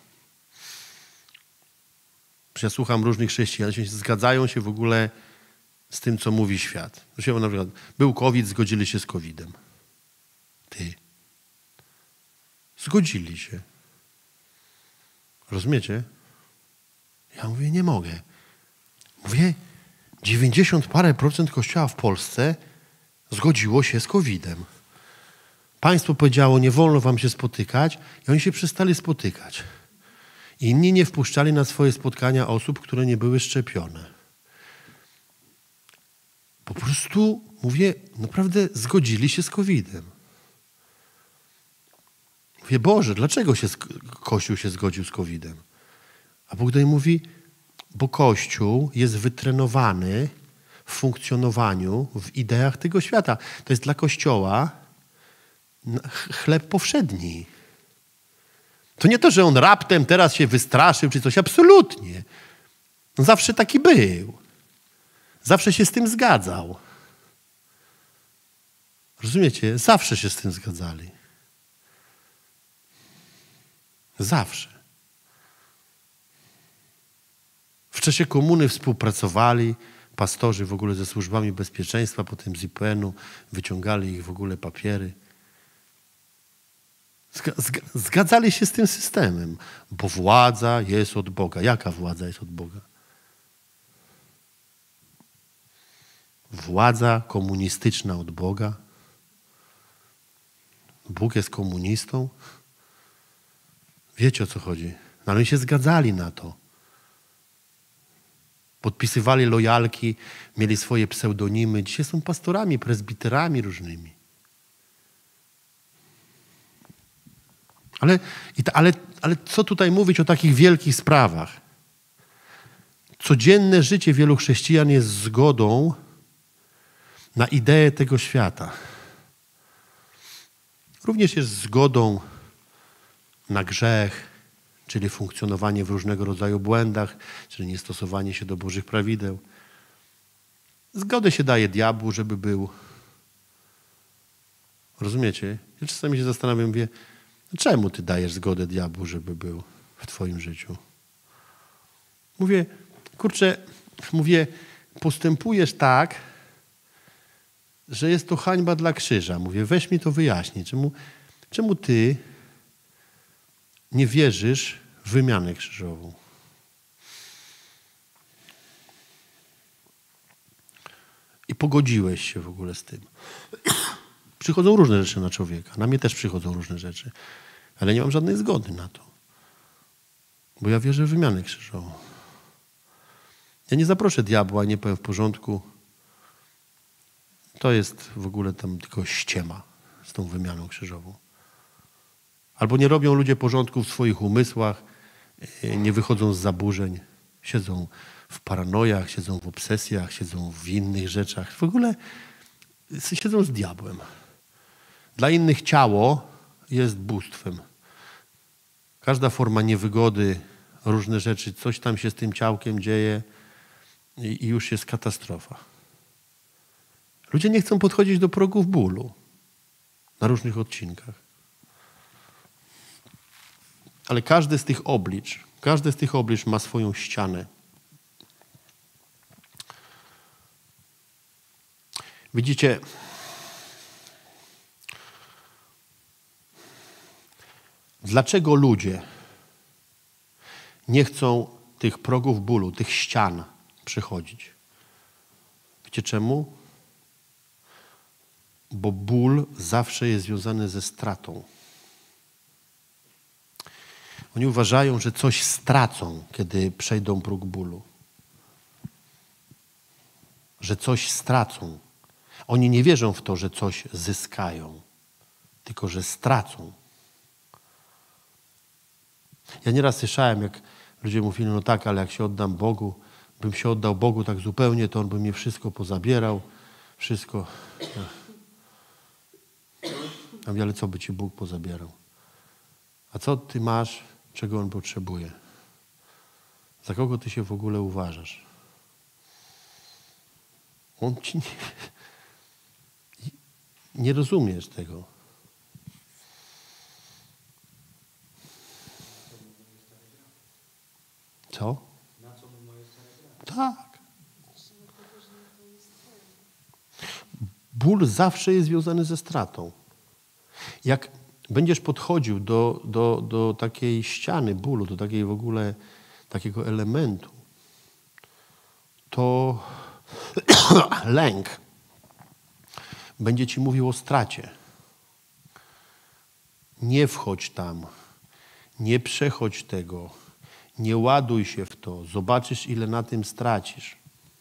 Ja słucham różnych chrześcijan, zgadzają się w ogóle z tym, co mówi świat. Na przykład był COVID, zgodzili się z COVID-em. Ty. Zgodzili się. Rozumiecie? Ja mówię, nie mogę. Mówię, 90 parę procent kościoła w Polsce zgodziło się z COVID-em. Państwo powiedziało, nie wolno wam się spotykać i oni się przestali spotykać. Inni nie wpuszczali na swoje spotkania osób, które nie były szczepione. Po prostu, mówię, naprawdę zgodzili się z COVID-em. Mówię, Boże, dlaczego Kościół się zgodził z COVID-em? A Bóg do niej mówi, bo Kościół jest wytrenowany w funkcjonowaniu, w ideach tego świata. To jest dla Kościoła chleb powszedni. To nie to, że on raptem teraz się wystraszył czy coś. Absolutnie. On zawsze taki był. Zawsze się z tym zgadzał. Rozumiecie? Zawsze się z tym zgadzali. Zawsze. W czasie komuny współpracowali pastorzy w ogóle ze służbami bezpieczeństwa, potem z IPN-u, wyciągali ich w ogóle papiery. Zgadzali się z tym systemem, bo władza jest od Boga. Jaka władza jest od Boga? Władza komunistyczna od Boga? Bóg jest komunistą? Wiecie, o co chodzi? No, ale oni się zgadzali na to. Podpisywali lojalki, mieli swoje pseudonimy. Dzisiaj są pastorami, prezbiterami różnymi. Ale co tutaj mówić o takich wielkich sprawach? Codzienne życie wielu chrześcijan jest zgodą na ideę tego świata. Również jest zgodą na grzech, czyli funkcjonowanie w różnego rodzaju błędach, czyli niestosowanie się do Bożych prawideł. Zgodę się daje diabłu, żeby był. Rozumiecie? Ja czasami się zastanawiam, mówię, czemu ty dajesz zgodę diabłu, żeby był w twoim życiu? Mówię, kurczę, postępujesz tak, że jest to hańba dla krzyża. Mówię, weź mi to wyjaśnij. Czemu ty nie wierzysz w wymianę krzyżową? I pogodziłeś się w ogóle z tym. Przychodzą różne rzeczy na człowieka. Na mnie też przychodzą różne rzeczy. Ale nie mam żadnej zgody na to. Bo ja wierzę w wymianę krzyżową. Ja nie zaproszę diabła, nie powiem w porządku. To jest w ogóle tam tylko ściema z tą wymianą krzyżową. Albo nie robią ludzie porządku w swoich umysłach, nie wychodzą z zaburzeń, siedzą w paranojach, siedzą w obsesjach, siedzą w innych rzeczach. W ogóle siedzą z diabłem. Dla innych ciało jest bóstwem. Każda forma niewygody, różne rzeczy, coś tam się z tym ciałkiem dzieje i już jest katastrofa. Ludzie nie chcą podchodzić do progów bólu na różnych odcinkach. Ale każdy z tych oblicz ma swoją ścianę. Widzicie, dlaczego ludzie nie chcą tych progów bólu, tych ścian przechodzić? Wiecie czemu? Bo ból zawsze jest związany ze stratą. Oni uważają, że coś stracą, kiedy przejdą próg bólu. Że coś stracą. Oni nie wierzą w to, że coś zyskają, tylko że stracą. Ja nieraz słyszałem, jak ludzie mówili, no tak, ale jak się oddam Bogu, bym się oddał Bogu tak zupełnie, to On by mi wszystko pozabierał. Wszystko. A mówię, ale co by ci Bóg pozabierał? A co ty masz, czego On potrzebuje? Za kogo ty się w ogóle uważasz? On ci nie rozumiesz tego. Co? Tak. Ból zawsze jest związany ze stratą. Jak będziesz podchodził do takiej ściany bólu, do takiej w ogóle takiego elementu, to lęk będzie ci mówił o stracie. Nie wchodź tam, nie przechodź tego, nie ładuj się w to, zobaczysz, ile na tym stracisz.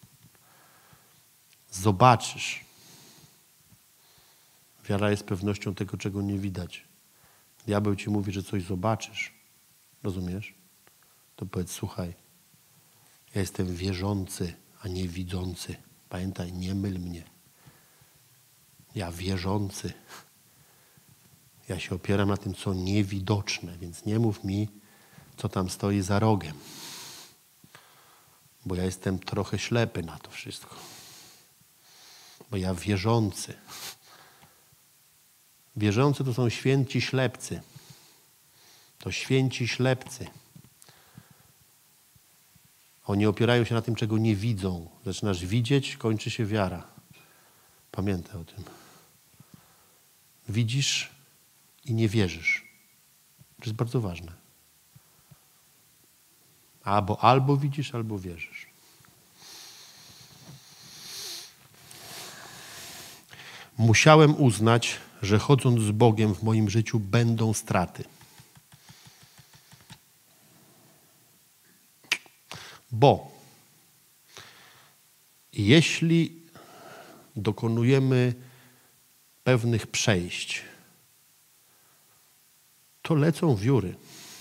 Zobaczysz. Wiara jest pewnością tego, czego nie widać. Diabeł ci mówi, że coś zobaczysz. Rozumiesz? To powiedz, słuchaj, ja jestem wierzący, a nie widzący. Pamiętaj, nie myl mnie. Ja wierzący. Ja się opieram na tym, co niewidoczne, więc nie mów mi, co tam stoi za rogiem. Bo ja jestem trochę ślepy na to wszystko. Bo ja wierzący. Wierzący to są święci ślepcy. To święci ślepcy. Oni opierają się na tym, czego nie widzą. Zaczynasz widzieć, kończy się wiara. Pamiętaj o tym. Widzisz i nie wierzysz. To jest bardzo ważne. Albo widzisz, albo wierzysz. Musiałem uznać, że chodząc z Bogiem w moim życiu będą straty. Bo jeśli dokonujemy pewnych przejść, to lecą wióry.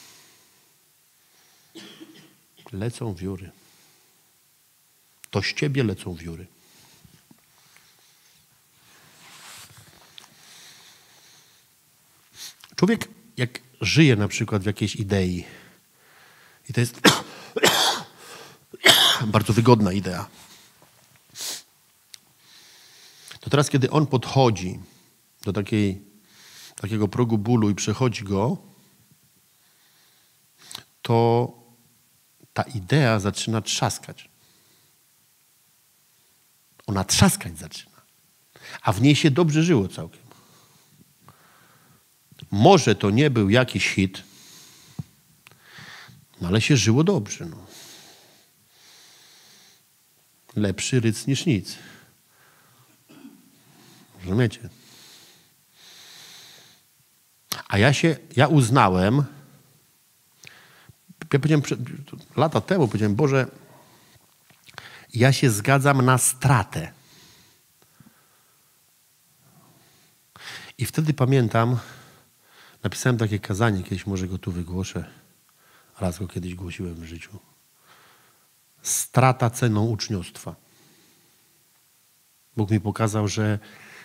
Lecą wióry. To z ciebie lecą wióry. Człowiek, jak żyje na przykład w jakiejś idei, i to jest bardzo wygodna idea, to teraz, kiedy on podchodzi do takiego progu bólu i przechodzi go, to ta idea zaczyna trzaskać. Ona trzaskać zaczyna. A w niej się dobrze żyło całkiem. Może to nie był jakiś hit, no ale się żyło dobrze. No. Lepszy ryc niż nic. Rozumiecie? A ja uznałem, ja powiedziałem lata temu, powiedziałem, Boże, ja się zgadzam na stratę. I wtedy pamiętam, napisałem takie kazanie, kiedyś może go tu wygłoszę. Raz go kiedyś głosiłem w życiu. Strata ceną uczniostwa. Bóg mi pokazał, że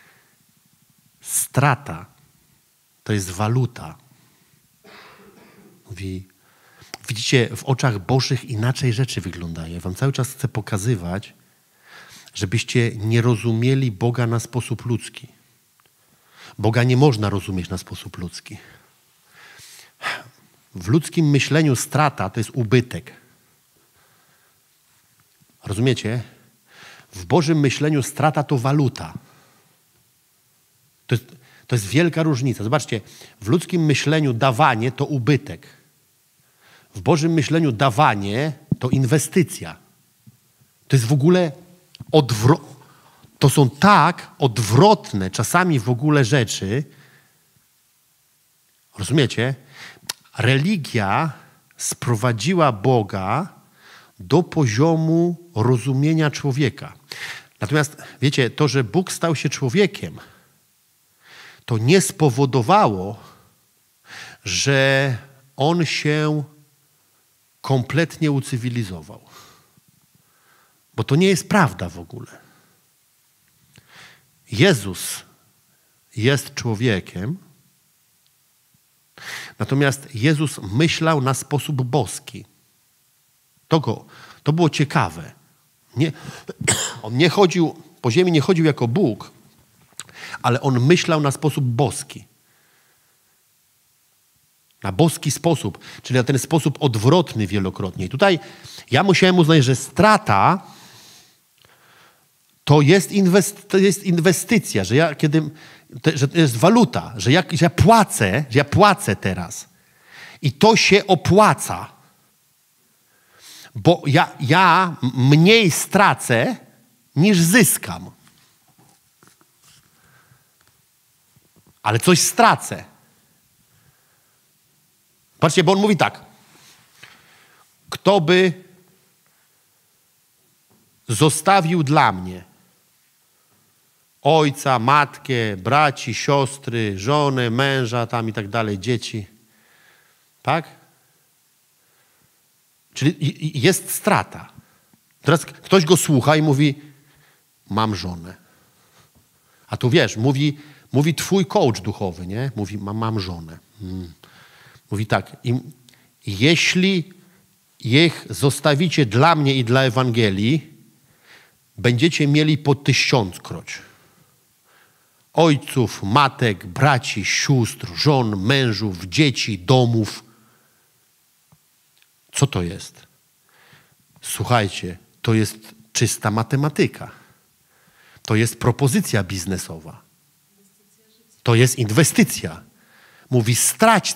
strata to jest waluta. Mówi, widzicie, w oczach Bożych inaczej rzeczy wyglądają. Ja wam cały czas chcę pokazywać, żebyście nie rozumieli Boga na sposób ludzki. Boga nie można rozumieć na sposób ludzki. W ludzkim myśleniu strata to jest ubytek. Rozumiecie? W Bożym myśleniu strata to waluta. To jest wielka różnica. Zobaczcie, w ludzkim myśleniu dawanie to ubytek. W Bożym myśleniu dawanie to inwestycja. To jest w ogóle To są tak odwrotne czasami w ogóle rzeczy. Rozumiecie? Religia sprowadziła Boga do poziomu rozumienia człowieka. Natomiast wiecie, to, że Bóg stał się człowiekiem, to nie spowodowało, że On się kompletnie ucywilizował. Bo to nie jest prawda w ogóle. Jezus jest człowiekiem, natomiast Jezus myślał na sposób boski. To było ciekawe. On nie chodził, po ziemi nie chodził jako Bóg, ale on myślał na sposób boski. Na boski sposób, czyli na ten sposób odwrotny wielokrotnie. I tutaj ja musiałem uznać, że strata to jest inwestycja, że to jest waluta, że ja płacę teraz. I to się opłaca. Bo ja mniej stracę, niż zyskam. Ale coś stracę. Patrzcie, bo on mówi tak. Kto by zostawił dla mnie ojca, matkę, braci, siostry, żonę, męża, tam i tak dalej, dzieci. Tak? Czyli jest strata. Teraz ktoś go słucha i mówi, mam żonę. A tu wiesz, mówi twój coach duchowy, nie? Mówi, mam żonę. Mówi tak, jeśli ich zostawicie dla mnie i dla Ewangelii, będziecie mieli po 1000-kroć. Ojców, matek, braci, sióstr, żon, mężów, dzieci, domów. Co to jest? Słuchajcie, to jest czysta matematyka. To jest propozycja biznesowa. To jest inwestycja. Mówi, strać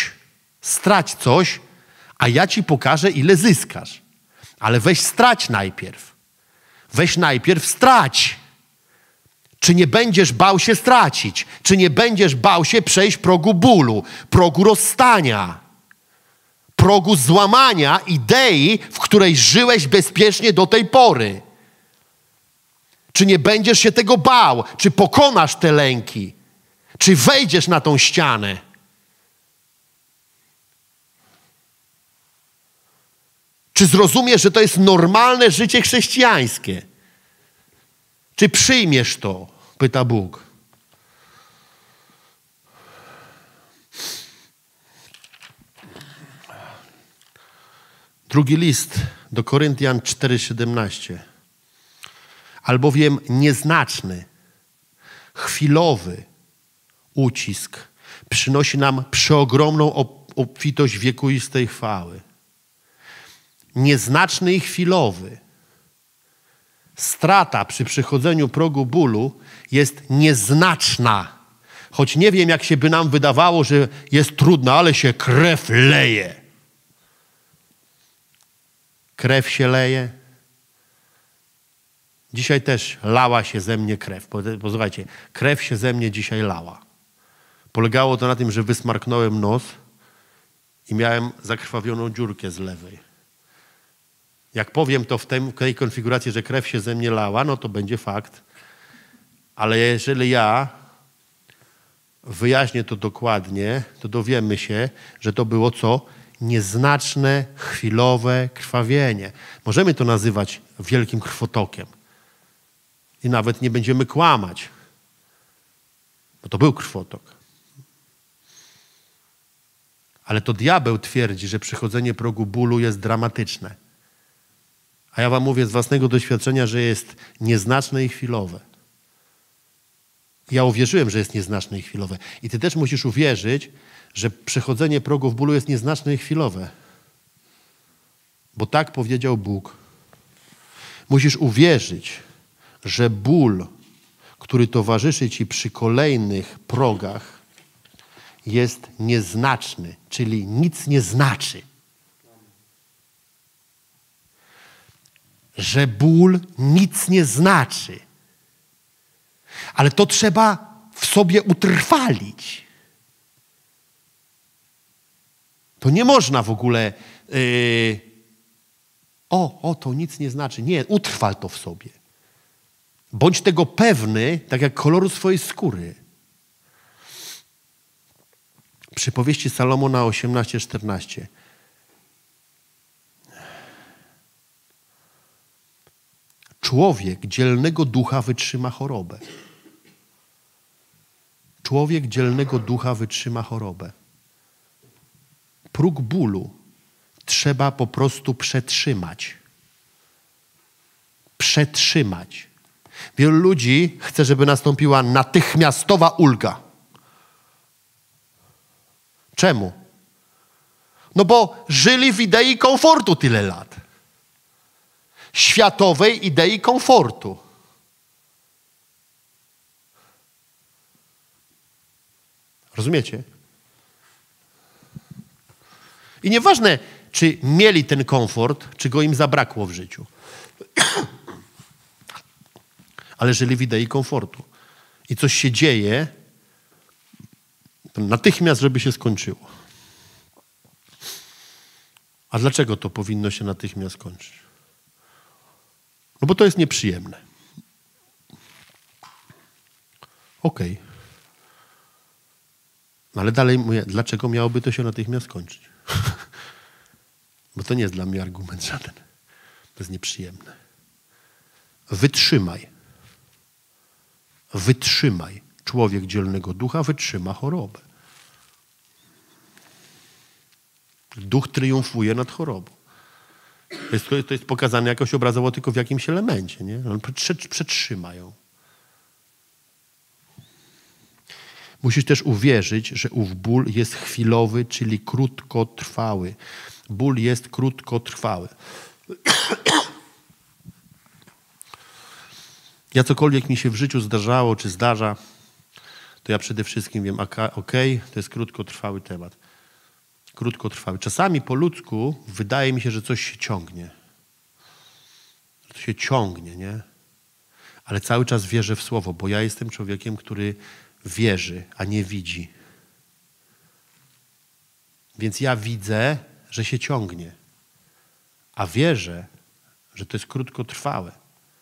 coś, a ja ci pokażę, ile zyskasz. Ale weź strać najpierw. Weź najpierw strać. Czy nie będziesz bał się stracić? Czy nie będziesz bał się przejść progu bólu, progu rozstania, progu złamania idei, w której żyłeś bezpiecznie do tej pory? Czy nie będziesz się tego bał? Czy pokonasz te lęki? Czy wejdziesz na tą ścianę? Czy zrozumiesz, że to jest normalne życie chrześcijańskie? Czy przyjmiesz to? Pyta Bóg. Drugi list do Koryntian 4:17. Albowiem nieznaczny, chwilowy ucisk przynosi nam przeogromną obfitość wiekuistej chwały. Nieznaczny i chwilowy. Strata przy przechodzeniu progu bólu jest nieznaczna. Choć nie wiem, jak się by nam wydawało, że jest trudna, ale się krew leje. Krew się leje. Dzisiaj też lała się ze mnie krew. Posłuchajcie, krew się ze mnie dzisiaj lała. Polegało to na tym, że wysmarknąłem nos i miałem zakrwawioną dziurkę z lewej. Jak powiem to w tej konfiguracji, że krew się ze mnie lała, no to będzie fakt. Ale jeżeli ja wyjaśnię to dokładnie, to dowiemy się, że to było co? Nieznaczne, chwilowe krwawienie. Możemy to nazywać wielkim krwotokiem. I nawet nie będziemy kłamać. Bo to był krwotok. Ale to diabeł twierdzi, że przechodzenie progu bólu jest dramatyczne. A ja wam mówię z własnego doświadczenia, że jest nieznaczne i chwilowe. Ja uwierzyłem, że jest nieznaczne i chwilowe. I ty też musisz uwierzyć, że przechodzenie progów bólu jest nieznaczne i chwilowe. Bo tak powiedział Bóg. Musisz uwierzyć, że ból, który towarzyszy ci przy kolejnych progach, jest nieznaczny, czyli nic nie znaczy. Że ból nic nie znaczy. Ale to trzeba w sobie utrwalić. To nie można w ogóle to nic nie znaczy. Nie, utrwal to w sobie. Bądź tego pewny, tak jak koloru swojej skóry. Przypowieści Salomona 18:14. Człowiek dzielnego ducha wytrzyma chorobę. Człowiek dzielnego ducha wytrzyma chorobę. Próg bólu trzeba po prostu przetrzymać. Przetrzymać. Wielu ludzi chce, żeby nastąpiła natychmiastowa ulga. Czemu? No bo żyli w idei komfortu tyle lat. Światowej idei komfortu. Rozumiecie? I nieważne, czy mieli ten komfort, czy go im zabrakło w życiu. Ale żyli w idei komfortu. I coś się dzieje, to natychmiast, żeby się skończyło. A dlaczego to powinno się natychmiast skończyć? No bo to jest nieprzyjemne. Okej. No ale dalej mówię, dlaczego miałoby to się natychmiast skończyć? Bo to nie jest dla mnie argument żaden. To jest nieprzyjemne. Wytrzymaj. Wytrzymaj. Człowiek dzielnego ducha wytrzyma chorobę. Duch triumfuje nad chorobą. To jest pokazane jakoś obrazowo tylko w jakimś elemencie. Nie? On przetrzyma ją. Musisz też uwierzyć, że ów ból jest chwilowy, czyli krótkotrwały. Ból jest krótkotrwały. Ja cokolwiek mi się w życiu zdarzało, czy zdarza, to ja przede wszystkim wiem, okej, to jest krótkotrwały temat. Krótkotrwały. Czasami po ludzku wydaje mi się, że coś się ciągnie. Że to się ciągnie, nie? Ale cały czas wierzę w słowo, bo ja jestem człowiekiem, który wierzy, a nie widzi. Więc ja widzę, że się ciągnie. A wierzę, że to jest krótkotrwałe.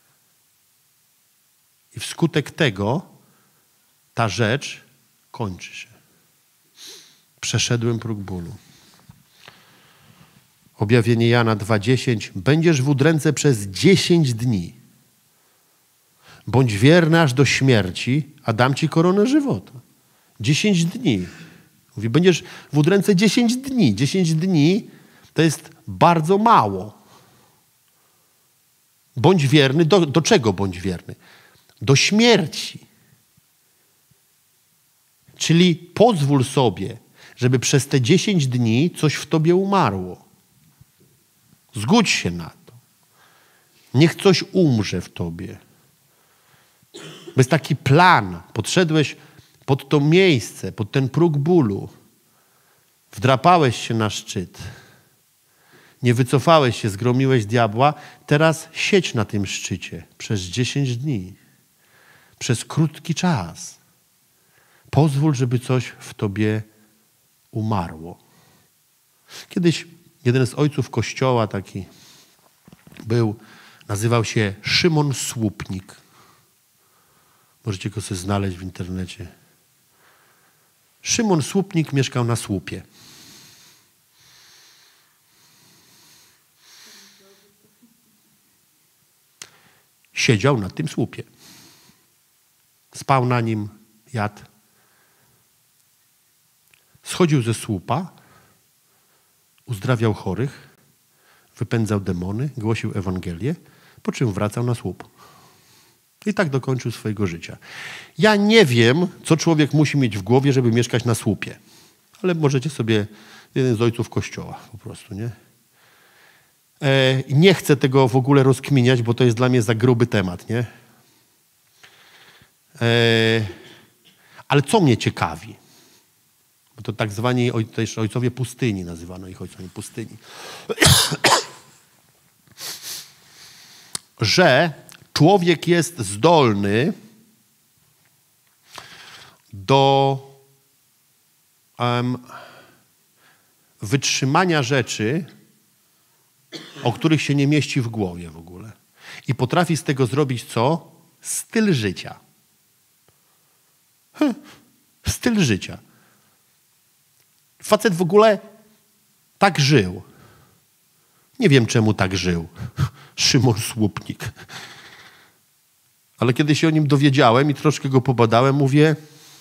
I wskutek tego ta rzecz kończy się. Przeszedłem próg bólu. Objawienie Jana 2:10. Będziesz w udręce przez 10 dni. Bądź wierny aż do śmierci, a dam ci koronę żywota. 10 dni. Mówi, będziesz w udręce 10 dni. 10 dni to jest bardzo mało. Bądź wierny. Do czego bądź wierny? Do śmierci. Czyli pozwól sobie, żeby przez te 10 dni coś w tobie umarło. Zgódź się na to. Niech coś umrze w tobie. To jest taki plan. Podszedłeś pod to miejsce, pod ten próg bólu. Wdrapałeś się na szczyt. Nie wycofałeś się, zgromiłeś diabła. Teraz siedź na tym szczycie przez 10 dni. Przez krótki czas. Pozwól, żeby coś w tobie umarło. Kiedyś jeden z ojców Kościoła taki był, nazywał się Szymon Słupnik. Możecie go sobie znaleźć w internecie. Szymon Słupnik mieszkał na słupie. Siedział na tym słupie. Spał na nim, jadł. Schodził ze słupa, uzdrawiał chorych, wypędzał demony, głosił Ewangelię, po czym wracał na słup. I tak dokończył swojego życia. Ja nie wiem, co człowiek musi mieć w głowie, żeby mieszkać na słupie. Ale możecie sobie, jeden z ojców Kościoła po prostu, nie? Nie chcę tego w ogóle rozkminiać, bo to jest dla mnie za gruby temat, nie? Ale co mnie ciekawi? Bo to tak zwani też ojcowie pustyni, nazywano ich ojcami pustyni. Że człowiek jest zdolny do wytrzymania rzeczy, o których się nie mieści w głowie w ogóle. I potrafi z tego zrobić co? Styl życia. Styl życia. Facet w ogóle tak żył. Nie wiem, czemu tak żył. Szymon Słupnik. Ale kiedy się o nim dowiedziałem i troszkę go pobadałem, mówię,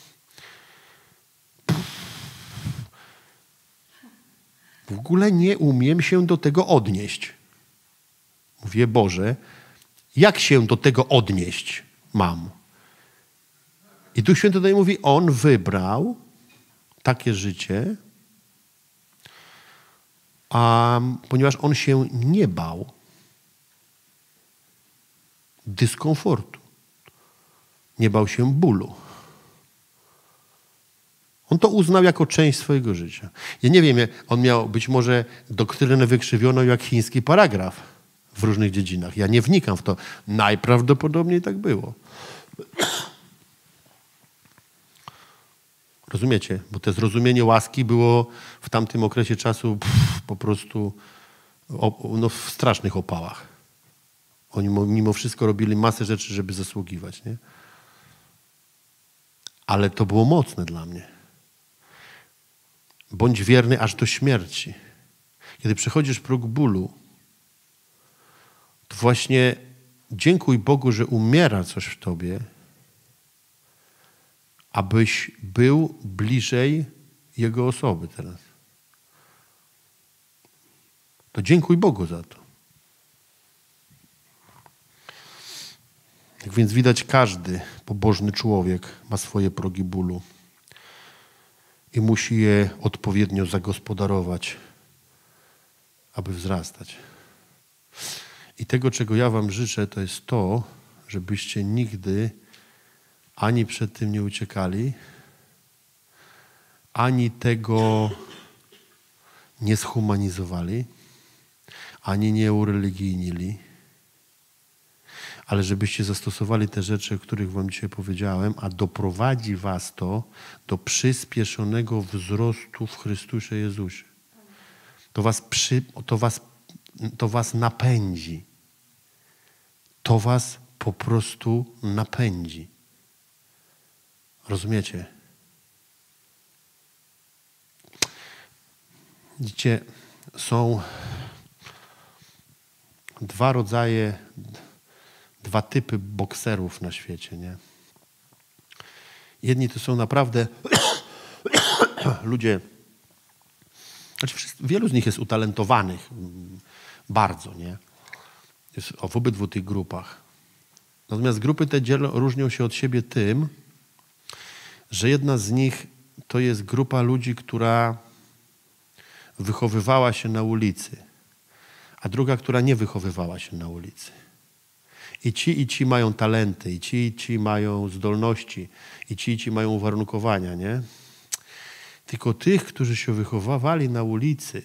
w ogóle nie umiem się do tego odnieść. Mówię, Boże, jak się do tego odnieść mam? I Duch Święty tutaj mówi, on wybrał takie życie, ponieważ on się nie bał dyskomfortu. Nie bał się bólu. On to uznał jako część swojego życia. Ja nie wiem, on miał być może doktrynę wykrzywioną jak chiński paragraf w różnych dziedzinach. Ja nie wnikam w to. Najprawdopodobniej tak było. Rozumiecie? Bo to zrozumienie łaski było w tamtym okresie czasu po prostu w strasznych opałach. Oni mimo wszystko robili masę rzeczy, żeby zasługiwać. Nie? Ale to było mocne dla mnie. Bądź wierny aż do śmierci. Kiedy przechodzisz próg bólu, to właśnie dziękuj Bogu, że umiera coś w tobie, abyś był bliżej Jego osoby teraz. To dziękuj Bogu za to. Jak więc widać, każdy pobożny człowiek ma swoje progi bólu i musi je odpowiednio zagospodarować, aby wzrastać. I tego, czego ja wam życzę, to jest to, żebyście nigdy ani przed tym nie uciekali, ani tego nie zhumanizowali, ani nie ureligijnili, ale żebyście zastosowali te rzeczy, o których wam dzisiaj powiedziałem, a doprowadzi was to do przyspieszonego wzrostu w Chrystusie Jezusie. To was napędzi. To was po prostu napędzi. Rozumiecie? Widzicie, są dwa typy bokserów na świecie, nie? Jedni to są naprawdę ludzie, znaczy wielu z nich jest utalentowanych bardzo, nie? Jest w obydwu tych grupach. Natomiast grupy te różnią się od siebie tym, że jedna z nich to jest grupa ludzi, która wychowywała się na ulicy, a druga, która nie wychowywała się na ulicy. I ci mają talenty, i ci mają zdolności, i ci mają uwarunkowania, nie? Tylko tych, którzy się wychowywali na ulicy,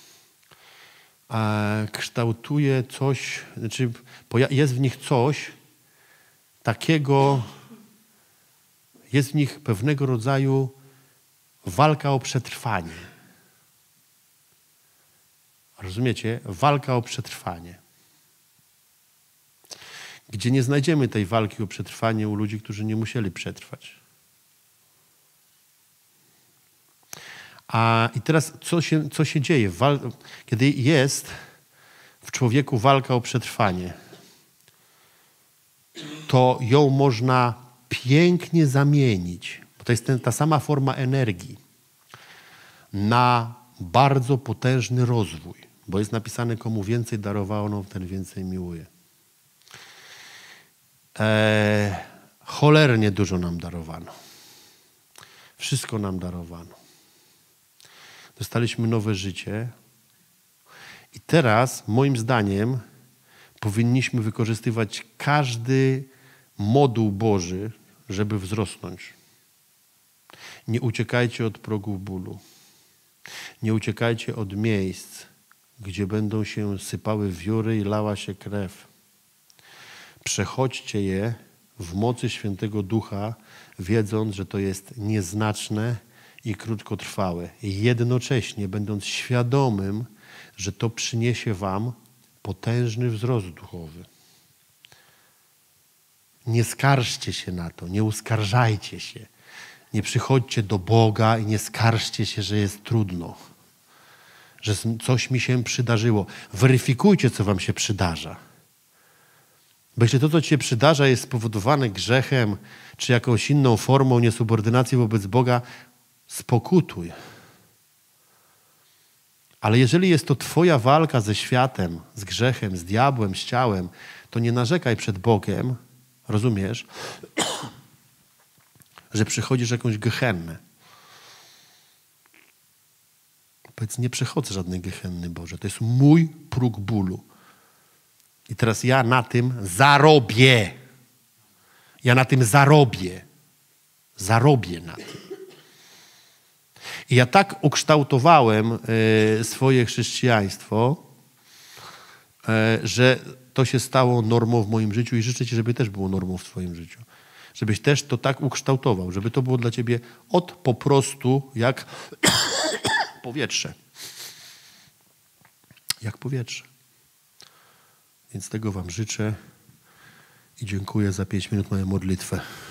kształtuje coś, znaczy jest w nich coś takiego, jest w nich pewnego rodzaju walka o przetrwanie. Rozumiecie? Walka o przetrwanie. Gdzie nie znajdziemy tej walki o przetrwanie u ludzi, którzy nie musieli przetrwać. I teraz co się dzieje? Kiedy jest w człowieku walka o przetrwanie, to ją można pięknie zamienić, bo to jest ta sama forma energii, na bardzo potężny rozwój, bo jest napisane, komu więcej darowano, ten więcej miłuje. Cholernie dużo nam darowano. Wszystko nam darowano. Dostaliśmy nowe życie i teraz, moim zdaniem, powinniśmy wykorzystywać każdy moduł Boży, żeby wzrosnąć. Nie uciekajcie od progów bólu. Nie uciekajcie od miejsc, gdzie będą się sypały wióry i lała się krew. Przechodźcie je w mocy Świętego Ducha, wiedząc, że to jest nieznaczne i krótkotrwałe. Jednocześnie będąc świadomym, że to przyniesie wam potężny wzrost duchowy. Nie skarżcie się na to, nie uskarżajcie się. Nie przychodźcie do Boga i nie skarżcie się, że jest trudno, że coś mi się przydarzyło. Weryfikujcie, co wam się przydarza. Bo jeśli to, co ci się przydarza, jest spowodowane grzechem czy jakąś inną formą niesubordynacji wobec Boga, spokutuj. Ale jeżeli jest to twoja walka ze światem, z grzechem, z diabłem, z ciałem, to nie narzekaj przed Bogiem, rozumiesz, że przychodzisz jakąś gehennę. Powiedz, nie przechodzę żadnej gehenny, Boże. To jest mój próg bólu. I teraz ja na tym zarobię. Ja na tym zarobię. Zarobię na tym. I ja tak ukształtowałem swoje chrześcijaństwo, że to się stało normą w moim życiu i życzę ci, żeby też było normą w twoim życiu. Żebyś też to tak ukształtował, żeby to było dla ciebie po prostu jak powietrze. Jak powietrze. Więc tego wam życzę i dziękuję za 5 minut moją modlitwę.